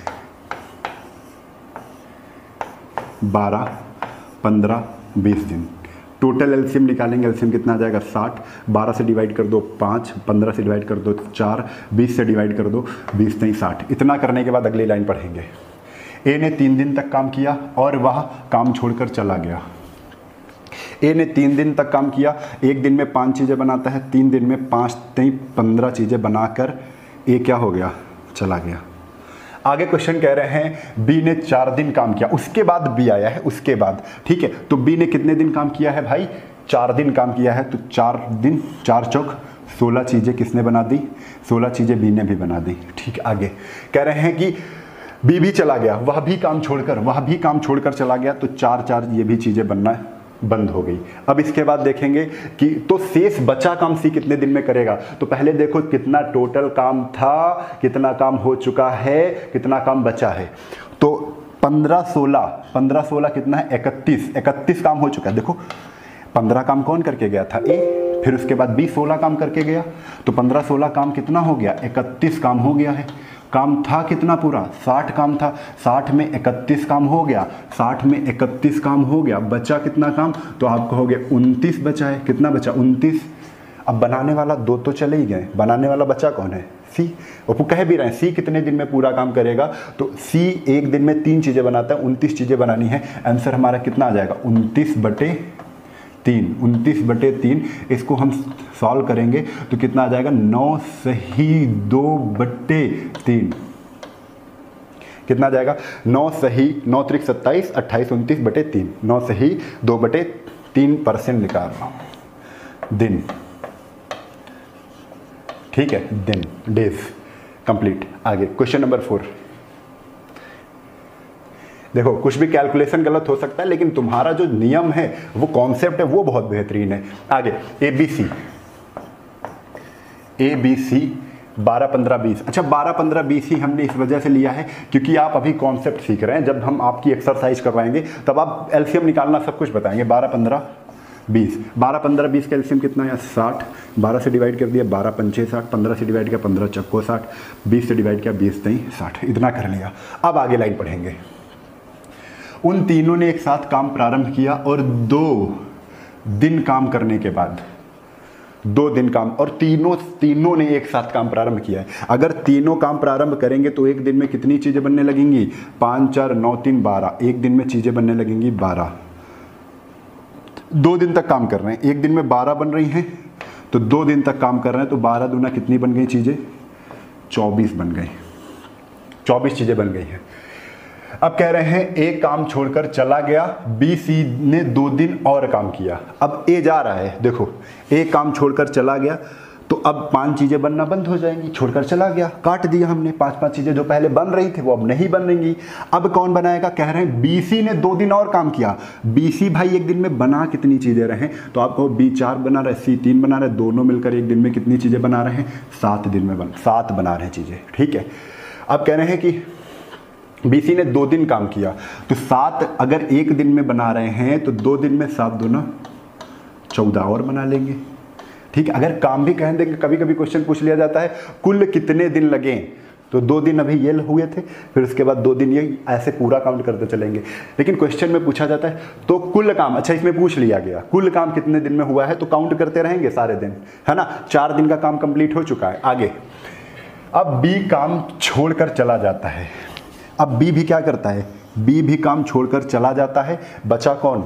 S1: बारह पंद्रह बीस दिन, टोटल एलसीएम निकालेंगे। एलसीएम कितना आ जाएगा, साठ। बारह से डिवाइड कर दो पाँच, पंद्रह से डिवाइड कर दो चार, बीस से डिवाइड कर दो बीस नहीं साठ। इतना करने के बाद अगली लाइन पढ़ेंगे। ए ने तीन दिन तक काम किया और वह काम छोड़कर चला गया। ए ने तीन दिन तक काम किया, एक दिन में पांच चीज़ें बनाता है, तीन दिन में पाँच नहीं पंद्रह चीज़ें बनाकर ए क्या हो गया, चला गया। आगे क्वेश्चन कह रहे हैं बी ने चार दिन काम किया, उसके बाद बी आया है, उसके बाद, ठीक है। तो बी ने कितने दिन काम किया है भाई, चार दिन काम किया है। तो चार दिन, चार चौक सोलह चीज़ें किसने बना दी, सोलह चीज़ें बी ने भी बना दी, ठीक। आगे कह रहे हैं कि बी भी चला गया, वह भी काम छोड़कर वह भी काम छोड़कर चला गया। तो चार चार ये भी चीज़ें बनना बंद हो गई। अब इसके बाद देखेंगे कि तो शेष बचा काम सी कितने दिन में करेगा। तो पहले देखो कितना टोटल काम था, कितना काम हो चुका है, कितना काम बचा है। तो पंद्रह सोलह, पंद्रह सोलह कितना है, इकतीस। इकतीस काम हो चुका है। देखो पंद्रह काम कौन करके गया था, ए, फिर उसके बाद बी सोलह काम करके गया। तो पंद्रह सोलह काम कितना हो गया, इकतीस काम हो गया है। काम था कितना पूरा, साठ काम था। साठ में इकतीस काम हो गया, साठ में इकतीस काम हो गया, बचा कितना काम, तो आप कहोगे उनतीस बचा है। कितना बचा, उनतीस। अब बनाने वाला दो तो चले ही गए, बनाने वाला बचा कौन है, सी। और कह भी रहे हैं सी कितने दिन में पूरा काम करेगा। तो सी एक दिन में तीन चीज़ें बनाता है, उनतीस चीज़ें बनानी है। आंसर हमारा कितना आ जाएगा, उनतीस बटे तीन। उनतीस बटे तीन, इसको हम सॉल्व करेंगे तो कितना आ जाएगा, नौ सही दो बटे तीन। कितना आ जाएगा, नौ सही, नौ त्रिक सत्ताईस, अट्ठाईस उनतीस बटे तीन, नौ सही दो बटे तीन परसेंट निकाल रहा हूं। दिन, ठीक है, दिन, डेज कंप्लीट। आगे क्वेश्चन नंबर फोर। देखो कुछ भी कैलकुलेशन गलत हो सकता है, लेकिन तुम्हारा जो नियम है, वो कॉन्सेप्ट है, वो बहुत बेहतरीन है। आगे ए बी सी, ए बी सी बारह पंद्रह बीस। अच्छा बारह पंद्रह बीस ही हमने इस वजह से लिया है क्योंकि आप अभी कॉन्सेप्ट सीख रहे हैं। जब हम आपकी एक्सरसाइज करवाएंगे तब आप एलसीएम निकालना सब कुछ बताएंगे। बारह पंद्रह बीस, बारह पंद्रह बीस का एलसीएम कितना है, साठ। बारह से डिवाइड कर दिया, बारह पंचे साठ, पंद्रह से डिवाइड किया, पंद्रह चक्को साठ, बीस से डिवाइड किया, बीस नहीं साठ। इतना कर लिया। अब आगे लाइन पढ़ेंगे। उन तीनों ने एक साथ काम प्रारंभ किया और दो दिन काम करने के बाद, दो दिन काम, और तीनों तीनों ने एक साथ काम प्रारंभ किया है। अगर तीनों काम प्रारंभ करेंगे तो एक दिन में कितनी चीज़ें बनने लगेंगी, पाँच चार नौ तीन बारह। एक दिन में चीज़ें बनने लगेंगी बारह। दो दिन तक काम कर रहे हैं, एक दिन में बारह बन रही हैं, तो दो दिन तक काम कर रहे हैं तो बारह दूना कितनी बन गई चीज़ें, चौबीस बन गई, चौबीस चीज़ें बन गई हैं। अब कह रहे हैं ए काम छोड़कर चला गया, बी सी ने दो दिन और काम किया। अब ए जा रहा है, देखो ए काम छोड़कर चला गया तो अब पांच चीजें बनना बंद हो जाएंगी। छोड़कर चला गया, काट दिया हमने, पांच पांच चीजें जो पहले बन रही थी वो अब नहीं बन रही। अब कौन बनाएगा, कह रहे हैं बी सी ने दो दिन और काम किया। बी सी भाई एक दिन में बना कितनी चीजें रहे, तो आपको बी चार बना रहे, सी तीन बना रहे, दोनों मिलकर एक दिन में कितनी चीजें बना रहे हैं, सात दिन में बन सात बना रहे हैं चीजें, ठीक है। अब कह रहे हैं कि बीसी ने दो दिन काम किया, तो सात अगर एक दिन में बना रहे हैं तो दो दिन में सात दूना चौदह और बना लेंगे, ठीक है। अगर काम भी कह देंगे, कभी कभी क्वेश्चन पूछ लिया जाता है कुल कितने दिन लगे, तो दो दिन अभी ये हुए थे, फिर उसके बाद दो दिन ये, ऐसे पूरा काउंट करते चलेंगे। लेकिन क्वेश्चन में पूछा जाता है तो कुल काम, अच्छा इसमें पूछ लिया गया कुल काम कितने दिन में हुआ है, तो काउंट करते रहेंगे सारे दिन, है ना। चार दिन का काम कंप्लीट हो चुका है। आगे अब बी काम छोड़कर चला जाता है। अब बी भी क्या करता है, बी भी काम छोड़कर चला जाता है। बचा कौन,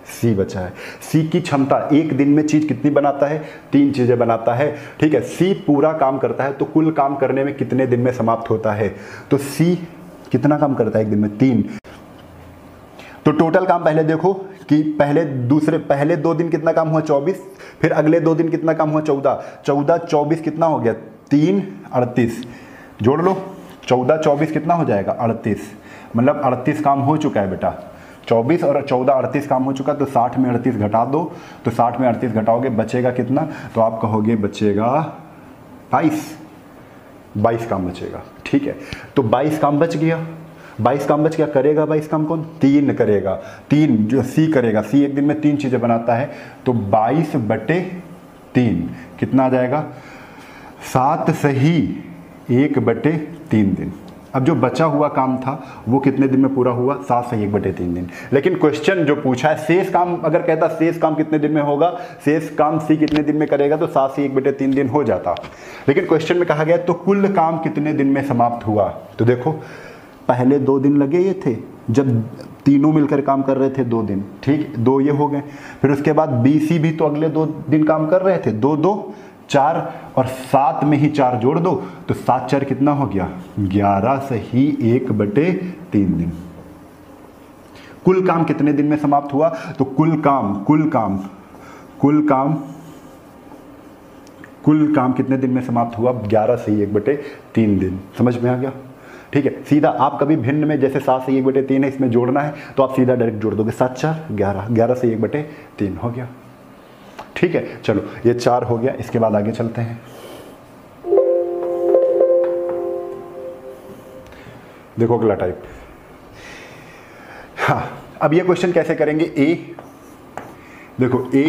S1: सी बचा है। सी की क्षमता एक दिन में चीज कितनी बनाता है, तीन चीजें बनाता है, ठीक है। सी पूरा काम करता है तो कुल काम करने में कितने दिन में समाप्त होता है, तो सी कितना काम करता है एक दिन में, तीन। तो टोटल काम पहले देखो कि पहले दूसरे पहले दो दिन कितना काम हुआ, चौबीस, फिर अगले दो दिन कितना काम हुआ, चौदह, चौदह चौबीस कितना हो गया, तीन, अड़तीस, जोड़ लो, चौदह चौबीस कितना हो जाएगा, अड़तीस, मतलब अड़तीस काम हो चुका है बेटा। चौबीस और चौदह अड़तीस काम हो चुका, तो साठ में अड़तीस घटा दो, तो साठ में अड़तीस घटाओगे बचेगा कितना, तो आप कहोगे बचेगा बाईस, बाईस काम बचेगा, ठीक है। तो बाईस काम बच गया, बाईस काम बच गया, करेगा बाईस काम कौन, तीन करेगा, तीन जो सी करेगा, सी एक दिन में तीन चीज़ें बनाता है, तो बाईस बटे तीन कितना आ जाएगा, सात सही एक बटे तीन दिन। अब जो बचा हुआ काम था वो कितने दिन में पूरा हुआ, सात से एक बटे तीन दिन। लेकिन क्वेश्चन जो पूछा है शेष काम, अगर कहता शेष काम कितने दिन में होगा, शेष काम सी कितने दिन में करेगा, तो सात से एक बटे तीन दिन हो जाता। लेकिन क्वेश्चन में कहा गया तो कुल काम कितने दिन में समाप्त हुआ, तो देखो पहले दो दिन लगे ये थे जब तीनों मिलकर काम कर रहे थे, दो दिन, ठीक, दो ये हो गए। फिर उसके बाद बी सी भी तो अगले दो दिन काम कर रहे थे, दो दो चार, और सात में ही चार जोड़ दो, तो सात चार कितना हो गया, ग्यारह सही एक बटे तीन दिन। कुल काम कितने दिन में समाप्त हुआ, तो कुल काम कुल काम कुल काम कुल काम कितने दिन में समाप्त हुआ, ग्यारह सही एक बटे तीन दिन। समझ में आ गया, ठीक है। सीधा आप कभी भिन्न में जैसे सात से एक बटे तीन है इसमें जोड़ना है तो आप सीधा डायरेक्ट जोड़ दोगे, सात चार ग्यारह, ग्यारह से एक बटे तीन हो गया, ठीक है। चलो ये चार हो गया, इसके बाद आगे चलते हैं। देखो अगला टाइप, हाँ अब ये क्वेश्चन कैसे करेंगे, ए देखो ए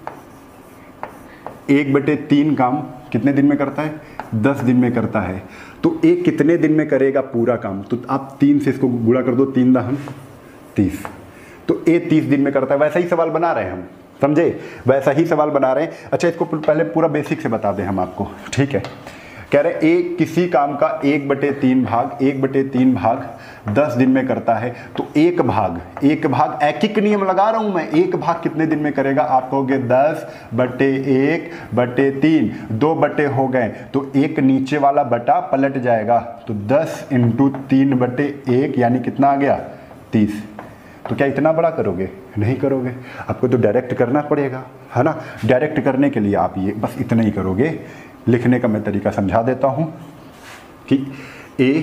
S1: एक बटे तीन काम कितने दिन में करता है, दस दिन में करता है, तो ए कितने दिन में करेगा पूरा काम, तो आप तीन से इसको गुणा कर दो, तीन दहम तीस, तो ए तीस दिन में करता है। वैसा ही सवाल बना रहे हैं हम, समझे, वैसा ही सवाल बना रहे हैं। अच्छा इसको पहले पूरा बेसिक से बता दें हम आपको, ठीक है। कह रहे ए किसी काम का एक बटे तीन भाग एक बटे तीन भाग दस दिन में करता है, तो एक भाग एक भाग एक एक नियम लगा रहा हूं मैं, एक भाग कितने दिन में करेगा, आप कहोगे दस बटे एक बटे तीन, दो बटे हो गए तो एक नीचे वाला बटा पलट जाएगा, तो दस इंटू तीन बटे एक यानी कितना आ गया, तीस। तो क्या इतना बड़ा करोगे, नहीं करोगे, आपको तो डायरेक्ट करना पड़ेगा, है ना। डायरेक्ट करने के लिए आप ये बस इतना ही करोगे। लिखने का मैं तरीका समझा देता हूँ कि ए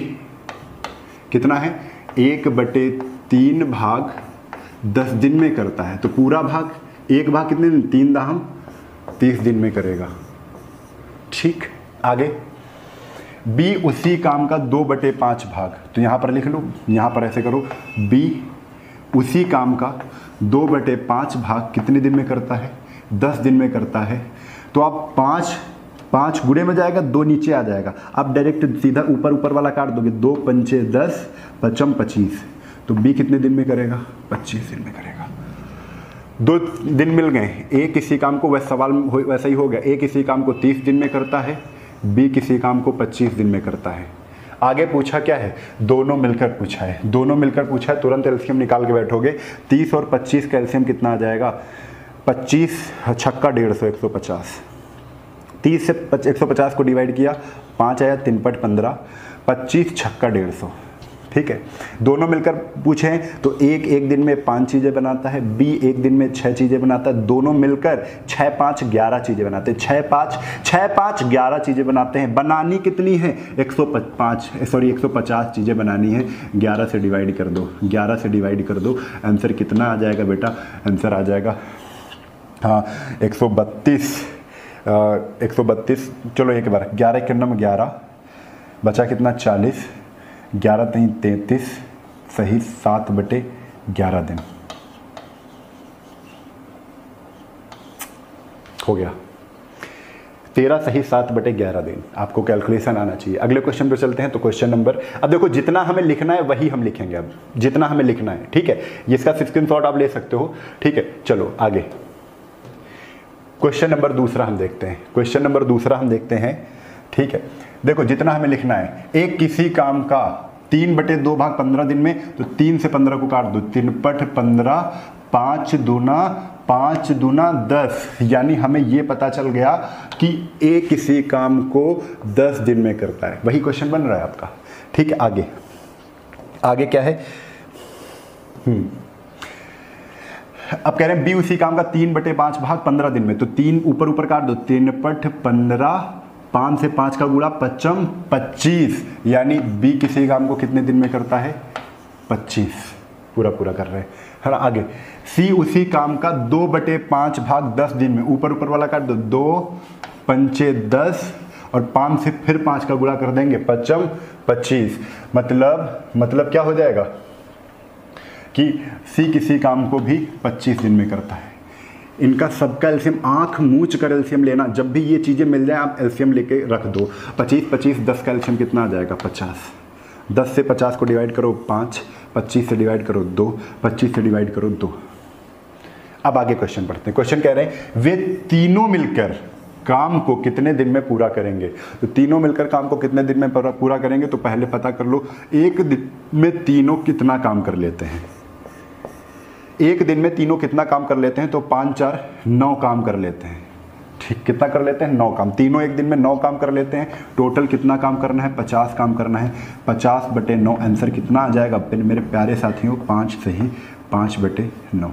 S1: कितना है, एक बटे तीन भाग दस दिन में करता है, तो पूरा भाग एक भाग कितने दिन, तीन दाहम तीस दिन में करेगा, ठीक। आगे बी उसी काम का दो बटे पाँच भाग, तो यहाँ पर लिख लो, यहाँ पर ऐसे करो, बी उसी काम का दो बटे पाँच भाग कितने दिन में करता है, दस दिन में करता है, तो आप पाँच पाँच गुणे में जाएगा, दो नीचे आ जाएगा, आप डायरेक्ट सीधा ऊपर ऊपर वाला काट दोगे, दो पंचे दस पचम पच्चीस, तो बी कितने दिन में करेगा, पच्चीस दिन में करेगा। दो दिन मिल गए, ए किसी काम को, वैसे सवाल वैसा ही हो गया, ए किसी काम को तीस दिन में करता है, बी किसी काम को पच्चीस दिन में करता है। आगे पूछा क्या है, दोनों मिलकर पूछा है, दोनों मिलकर पूछा है, तुरंत एलसीएम निकाल के बैठोगे, तीस और पच्चीस का एलसीएम कितना आ जाएगा, पच्चीस छक्का डेढ़ सौ, एक सौ पचास, तीस से एक सौ पचास को डिवाइड किया, पाँच आया, तीन पट पंद्रह, पच्चीस छक्का डेढ़ सौ, ठीक है। दोनों मिलकर पूछे तो एक एक दिन में पांच चीज़ें बनाता है, बी एक दिन में छह चीज़ें बनाता है, दोनों मिलकर छः पाँच ग्यारह चीज़ें बनाते हैं, छः पाँच छः पाँच ग्यारह चीज़ें बनाते हैं। बनानी कितनी है, एक सौ पाँच सॉरी एक सौ पचास चीज़ें बनानी है, ग्यारह से डिवाइड कर दो, ग्यारह से डिवाइड कर दो, आंसर कितना आ जाएगा बेटा, आंसर आ जाएगा हाँ एक सौ बत्तीस, एक सौ बत्तीस, चलो एक बार, ग्यारह के नंबर ग्यारह, बचा कितना चालीस, ग्यारह तीन तैंतीस, सही सात बटे ग्यारह दिन हो गया, तेरह सही सात बटे ग्यारह दिन। आपको कैलकुलेशन आना चाहिए। अगले क्वेश्चन पे चलते हैं। तो क्वेश्चन नंबर, अब देखो जितना हमें लिखना है वही हम लिखेंगे, अब जितना हमें लिखना है, ठीक है। इसका स्क्रीनशॉट आप ले सकते हो, ठीक है। चलो आगे क्वेश्चन नंबर दूसरा हम देखते हैं, क्वेश्चन नंबर दूसरा हम देखते हैं, ठीक है। देखो जितना हमें लिखना है, एक किसी काम का तीन बटे दो भाग पंद्रह दिन में, तो तीन से पंद्रह को काट दो, तीन पट पंद्रह पाँच दूना पाँच दूना दस, यानी हमें ये पता चल गया कि ए किसी काम को दस दिन में करता है। वही क्वेश्चन बन रहा है आपका। ठीक है, आगे आगे क्या है? हम्म अब कह रहे हैं बी उसी काम का तीन बटे पाँच भाग पंद्रह दिन में। तो तीन ऊपर ऊपर काट दो, तीन पट पंद्रह, पाँच से पाँच का गुणा पच्चम पच्चीस, यानी बी किसी काम को कितने दिन में करता है? पच्चीस। पूरा पूरा कर रहे हैं। है ना, आगे सी उसी काम का दो बटे पाँच भाग दस दिन में। ऊपर ऊपर वाला काट दो, दो पंचे दस और पाँच से फिर पाँच का गुणा कर देंगे, पच्चम पच्चीस। मतलब मतलब क्या हो जाएगा कि सी किसी काम को भी पच्चीस दिन में करता है। इनका सबका एलसीएम आंख मूंछ कर एलसीएम लेना। जब भी ये चीज़ें मिल जाए आप एलसीएम लेके रख दो। पच्चीस पच्चीस दस का एलसीएम कितना आ जाएगा? पचास। दस से पचास को डिवाइड करो पाँच, पच्चीस से डिवाइड करो दो, पच्चीस से डिवाइड करो दो। अब आगे क्वेश्चन पढ़ते हैं। क्वेश्चन कह रहे हैं वे तीनों मिलकर काम को कितने दिन में पूरा करेंगे। तो तीनों मिलकर काम को कितने दिन में पूरा करेंगे, तो पहले पता कर लो एक दिन में तीनों कितना काम कर लेते हैं। एक दिन में तीनों कितना काम कर लेते हैं, तो पाँच चार नौ काम कर लेते हैं। ठीक, कितना कर लेते हैं? नौ काम। तीनों एक दिन में नौ काम कर लेते हैं। टोटल कितना काम करना है? पचास काम करना है। पचास बटे नौ, आंसर कितना आ जाएगा मेरे प्यारे साथियों? पाँच सही पाँच बटे नौ।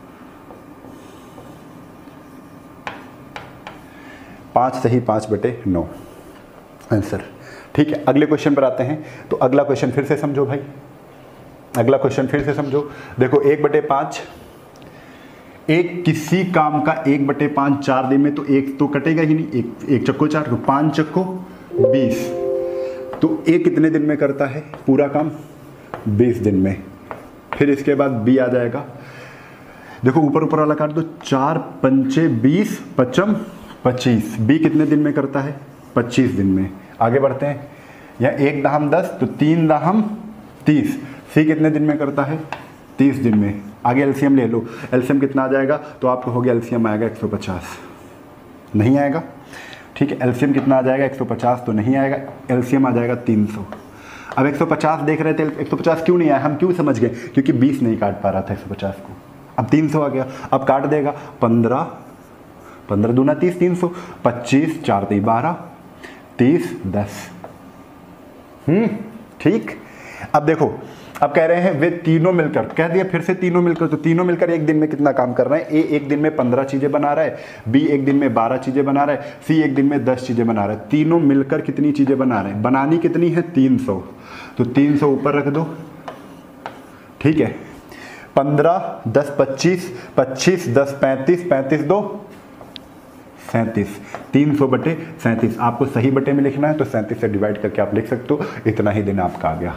S1: पाँच सही पाँच बटे नौ आंसर। ठीक है, अगले क्वेश्चन पर आते हैं। तो अगला क्वेश्चन फिर से समझो भाई, अगला क्वेश्चन फिर से समझो। देखो एक बटे पाँच, एक किसी काम का एक बटे पाँच चार दिन में, तो एक तो कटेगा ही नहीं, एक एक चक्को चार, तो पाँच चक्को बीस। तो एक कितने दिन में करता है पूरा काम? बीस दिन में। फिर इसके बाद बी आ जाएगा। देखो ऊपर ऊपर वाला काट दो, चार पंचे बीस, पचम पच्चीस। बी कितने दिन में करता है? पच्चीस दिन में। आगे बढ़ते हैं। यहाँ एक दाहम दस, तो तीन दाहम तीस। सी कितने दिन में करता है? तीस दिन में। आगे एलसीएम ले लो। एलसीएम कितना आ जाएगा? तो आपको हो गया एलसीएम आएगा एक सौ पचास। नहीं आएगा? ठीक है, एलसीएम कितना आ जाएगा? एक सौ पचास तो नहीं आएगा। एलसीएम आ जाएगा तीन सौ। अब एक सौ पचास देख रहे थे, एक सौ पचास क्यों नहीं आया? हम क्यों समझ गए? क्योंकि बीस नहीं काट पा रहा था एक सौ पचास को। अब तीन सौ आ गया। अब काट देगा पंद्रह, पंद्रह दूना तीस, तीन सौ, पच्चीस चार ती बारह, तीस दस। हम्म ठीक। अब देखो, अब कह रहे हैं वे तीनों मिलकर, कह दिया फिर से तीनों मिलकर, तो तीनों मिलकर एक दिन में कितना काम कर रहे हैं? ए एक दिन में पंद्रह चीजें बना रहा है, बी एक दिन में बारह चीजें बना रहा है, सी एक दिन में दस चीजें बना रहा है। तीनों मिलकर कितनी चीजें बना रहे हैं? बनानी कितनी है? तीन सौ। तो तीन सौ ऊपर रख दो। ठीक है, पंद्रह दस पच्चीस, पच्चीस दस पैंतीस, पैंतीस दो सैंतीस। तीन सौ बटे सैंतीस। आपको सही बटे में लिखना है तो सैंतीस से डिवाइड करके आप लिख सकते हो। इतना ही दिन आपका आ गया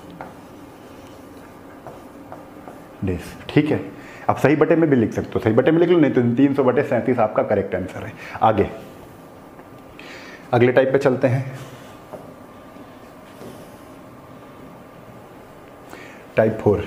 S1: डेज। ठीक है, आप सही बटे में भी लिख सकते हो, सही बटे में लिख लो, नहीं तो तीन सौ बटे सैंतीस आपका करेक्ट आंसर है। आगे अगले टाइप पे चलते हैं। Type four.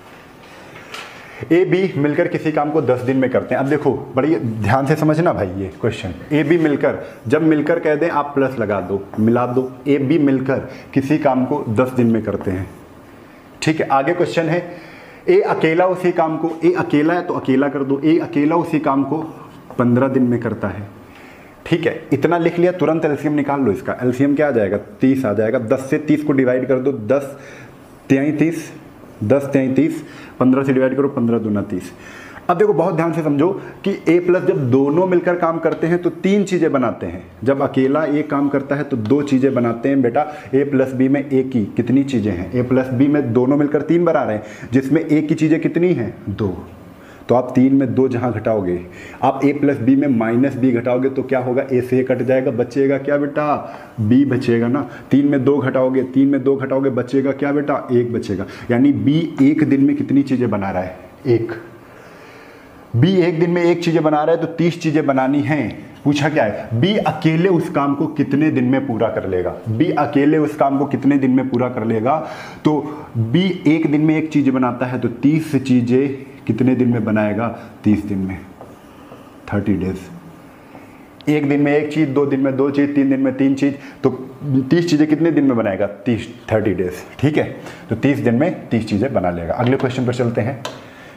S1: ए बी मिलकर किसी काम को दस दिन में करते हैं। अब देखो बड़ी ध्यान से समझना भाई ये क्वेश्चन। ए बी मिलकर, जब मिलकर कह दें आप प्लस लगा दो, मिला दो। ए बी मिलकर किसी काम को दस दिन में करते हैं। ठीक है, आगे क्वेश्चन है ए अकेला उसी काम को, ए अकेला है तो अकेला कर दो, ए अकेला उसी काम को पंद्रह दिन में करता है। ठीक है, इतना लिख लिया, तुरंत एलसीएम निकाल लो। इसका एलसीएम क्या आ जाएगा? तीस आ जाएगा। दस से तीस को डिवाइड कर दो, दस तैंतीस, दस तैंतीस, पंद्रह से डिवाइड करो, पंद्रह दूना तीस। अब देखो बहुत ध्यान से समझो कि ए प्लस जब दोनों मिलकर काम करते हैं तो तीन चीज़ें बनाते हैं। जब अकेला ए काम करता है तो दो चीज़ें बनाते हैं बेटा। ए प्लस बी में ए की कितनी चीज़ें हैं? ए प्लस बी में दोनों मिलकर तीन बना रहे हैं, जिसमें ए की चीज़ें कितनी हैं? दो। तो आप तीन में दो जहाँ घटाओगे, आप ए प्लस बी में माइनस बी घटाओगे तो क्या होगा? ए से ए कट जाएगा, बचेगा क्या बेटा? बी बचेगा ना। तीन में दो घटाओगे, तीन में दो घटाओगे, बचेगा क्या बेटा? एक बचेगा। यानी बी एक दिन में कितनी चीज़ें बना रहा है? एक। बी एक दिन में एक चीज़ें बना रहा है तो तीस चीज़ें बनानी हैं। पूछा क्या है? बी अकेले उस काम को कितने दिन में पूरा कर लेगा? बी अकेले उस काम को कितने दिन में पूरा कर लेगा? तो बी एक दिन में एक चीज़ बनाता है तो तीस चीज़ें कितने दिन में बनाएगा? तीस दिन में, थर्टी डेज। एक दिन में एक चीज़, दो दिन में दो चीज़, तीन दिन में तीन चीज़, तो तीस चीज़ें कितने दिन में बनाएगा? तीस, थर्टी डेज। ठीक है, तो तीस दिन में तीस चीज़ें बना लेगा। अगले क्वेश्चन पर चलते हैं।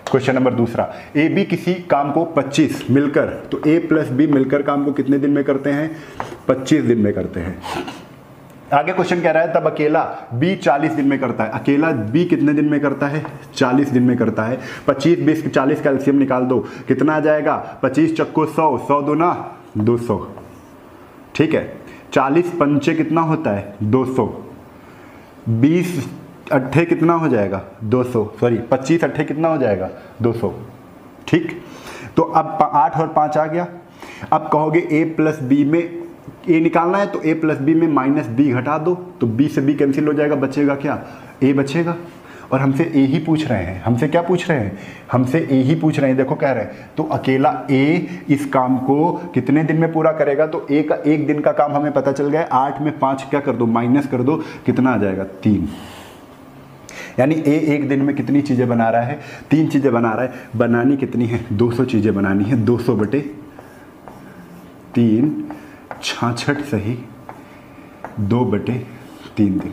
S1: क्वेश्चन नंबर दूसरा, ए बी किसी काम को पच्चीस मिलकर, तो ए प्लस बी मिलकर काम को कितने दिन में करते हैं? पच्चीस दिन में करते हैं। आगे क्वेश्चन कह रहा है तब अकेला बी चालीस दिन में करता है। अकेला बी कितने दिन में करता है? चालीस दिन में करता है। पच्चीस बीस चालीस का एलसीएम निकाल दो, कितना आ जाएगा? पच्चीस चक्को सौ, सौ दूना दो सौ, ठीक है। चालीस पंचे कितना होता है? दो सौ। बीस अट्ठे कितना हो जाएगा? दो सौ, सॉरी पच्चीस अट्ठे कितना हो जाएगा? दो सौ, ठीक। तो अब आठ और पाँच आ गया। अब कहोगे ए प्लस बी में ए निकालना है, तो ए प्लस बी में माइनस बी घटा दो, तो बी से बी कैंसिल हो जाएगा, बचेगा क्या? ए बचेगा। और हमसे ए ही पूछ रहे हैं, हमसे क्या पूछ रहे हैं? हमसे ए ही पूछ रहे हैं। देखो कह रहे हैं तो अकेला ए इस काम को कितने दिन में पूरा करेगा, तो ए का एक दिन का काम हमें पता चल गया। आठ में पाँच क्या कर दो? माइनस कर दो, कितना आ जाएगा? तीन। यानी ए एक दिन में कितनी चीज़ें बना रहा है? तीन चीज़ें बना रहा है। बनानी कितनी है? दो सौ चीज़ें बनानी है। दो सौ बटे तीन, छाछठ सही, दो बटे तीन दिन,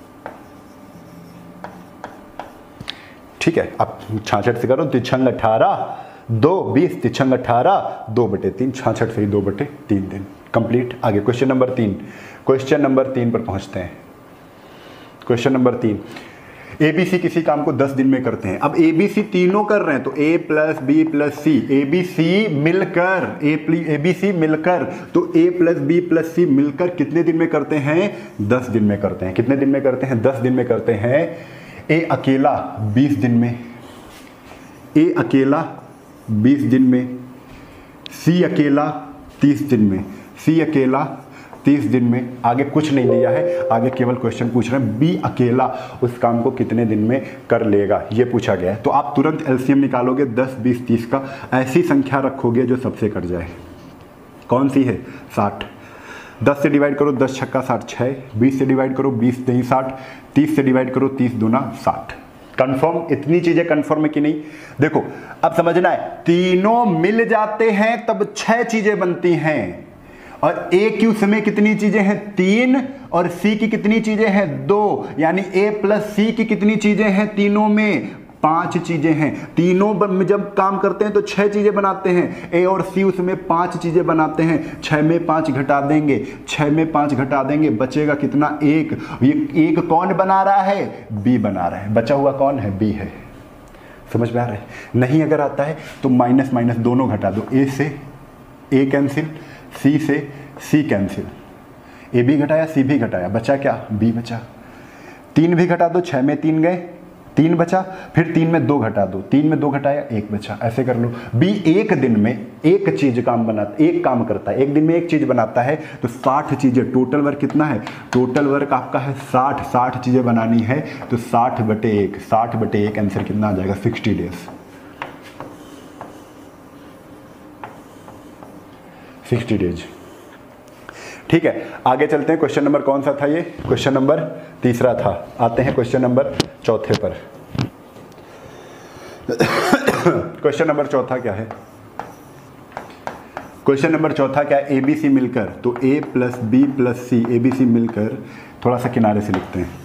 S1: ठीक है। अब छाछठ से करो, तिछंग अठारह, दो बीस, तिछंग अठारह, दो बटे तीन, छाछठ सही, दो बटे तीन दिन, कंप्लीट। आगे क्वेश्चन नंबर तीन, क्वेश्चन नंबर तीन पर पहुंचते हैं। क्वेश्चन नंबर तीन, ए बी सी किसी काम को दस दिन में करते हैं। अब ए बी सी तीनों कर रहे हैं, तो A plus B plus C, A B C मिलकर, ए ए बी सी मिलकर, तो A plus B plus C मिलकर कितने दिन में करते हैं? दस दिन में करते हैं। कितने दिन में करते हैं? दस दिन में करते हैं। ए अकेला बीस दिन में, ए अकेला बीस दिन में, सी अकेला तीस दिन में, सी अकेला तीस दिन में। आगे कुछ नहीं दिया है, आगे केवल क्वेश्चन पूछ रहे हैं बी अकेला उस काम को कितने दिन में कर लेगा, ये पूछा गया है। तो आप तुरंत एलसीएम निकालोगे दस बीस तीस का, ऐसी संख्या रखोगे जो सबसे कट जाए। कौन सी है? साठ। दस से डिवाइड करो, दस छक्का साठ, छः। बीस से डिवाइड करो, बीस नहीं साठ। तीस से डिवाइड करो, तीस दूना साठ। कंफर्म? इतनी चीजें कंफर्म है कि नहीं? देखो अब समझना है, तीनों मिल जाते हैं तब छह चीजें बनती हैं, और ए की उसमें कितनी चीजें हैं? तीन, और सी की कितनी चीजें हैं? दो। यानी ए प्लस सी की कितनी चीजें हैं? तीनों में पांच चीजें हैं। तीनों में जब काम करते हैं तो छह चीजें बनाते हैं, ए और सी उसमें पांच चीजें बनाते हैं। छह में पांच घटा देंगे, छह में पांच घटा देंगे, बचेगा कितना? एक। ये एक कौन बना रहा है? बी बना रहा है। बचा हुआ कौन है? बी है। समझ में आ रहा है? नहीं अगर आता है तो माइनस माइनस दोनों घटा दो, ए से ए कैंसिल, सी से सी कैंसिल। ए भी घटाया, सी भी घटाया, बचा क्या? बी बचा। तीन भी घटा दो, छह में तीन गए, तीन बचा। फिर तीन में दो घटा दो, तीन में दो घटाया, एक बचा। ऐसे कर लो। बी एक दिन में एक चीज काम बनाता, एक काम करता है, एक दिन में एक चीज बनाता है, तो साठ चीजें। टोटल वर्क कितना है? टोटल वर्क आपका है साठ। साठ चीजें बनानी है, तो साठ बटे एक, साठ बटे एक, आंसर कितना आ जाएगा? Sixty days. सिक्सटी डेज, ठीक है। आगे चलते हैं। क्वेश्चन नंबर कौन सा था ये? क्वेश्चन नंबर तीसरा था। आते हैं क्वेश्चन नंबर चौथे पर। क्वेश्चन नंबर चौथा क्या है? क्वेश्चन नंबर चौथा क्या है? ए बी सी मिलकर, तो A plus B plus C, A B C मिलकर, थोड़ा सा किनारे से लिखते हैं,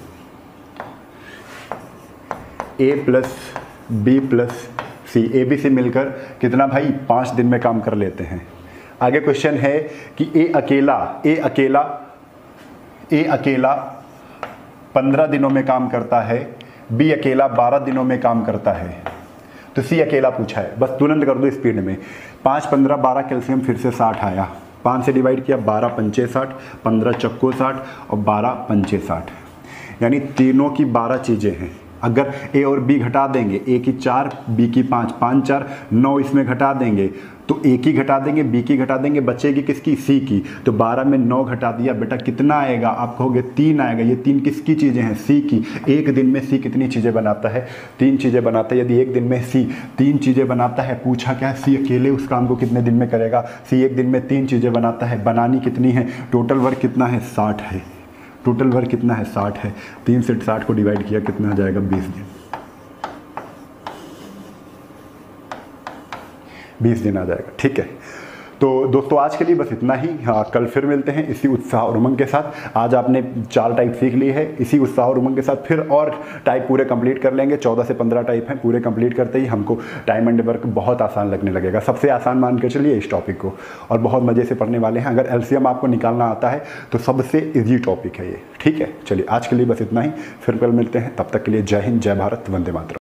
S1: A plus B plus C, A B C मिलकर कितना भाई? पाँच दिन में काम कर लेते हैं। आगे क्वेश्चन है कि ए अकेला, ए अकेला, ए अकेला पंद्रह दिनों में काम करता है, बी अकेला बारह दिनों में काम करता है, तो सी अकेला पूछा है। बस तुरंत कर दो स्पीड में। पाँच पंद्रह बारह, कैल्शियम फिर से साठ आया, पाँच से डिवाइड किया, बारह पंचे साठ, पंद्रह चक्को साठ और बारह पंचे साठ, यानी तीनों की बारह चीज़ें हैं। अगर ए और बी घटा देंगे, ए की चार, बी की पाँच, पाँच चार नौ, इसमें घटा देंगे तो ए की घटा देंगे, बी की घटा देंगे, बचेगी किसकी? सी की। तो बारह में नौ घटा दिया, बेटा कितना आएगा? आप कहोगे तीन आएगा। ये तीन किसकी चीज़ें हैं? सी की। एक दिन में सी कितनी चीज़ें बनाता है? तीन चीज़ें बनाता है। यदि एक दिन में सी तीन चीज़ें बनाता है, पूछा क्या? सी अकेले उस काम को कितने दिन में करेगा? सी एक दिन में तीन चीज़ें बनाता है, बनानी कितनी है? टोटल वर्क कितना है? साठ है। टोटल वर्क कितना है? साठ है। तीन से साठ को डिवाइड किया, कितना आ जाएगा? बीस दिन। बीस दिन आ जाएगा, ठीक है। तो दोस्तों आज के लिए बस इतना ही। हाँ, कल फिर मिलते हैं इसी उत्साह और उमंग के साथ। आज आपने चार टाइप सीख ली है, इसी उत्साह और उमंग के साथ फिर और टाइप पूरे कंप्लीट कर लेंगे। चौदह से पंद्रह टाइप हैं, पूरे कंप्लीट करते ही हमको टाइम एंड वर्क बहुत आसान लगने लगेगा। सबसे आसान मान के चलिए इस टॉपिक को, और बहुत मज़े से पढ़ने वाले हैं। अगर एलसीएम आपको निकालना आता है तो सबसे ईजी टॉपिक है ये। ठीक है, चलिए आज के लिए बस इतना ही, फिर कल मिलते हैं। तब तक के लिए जय हिंद, जय भारत, वंदे मातरम।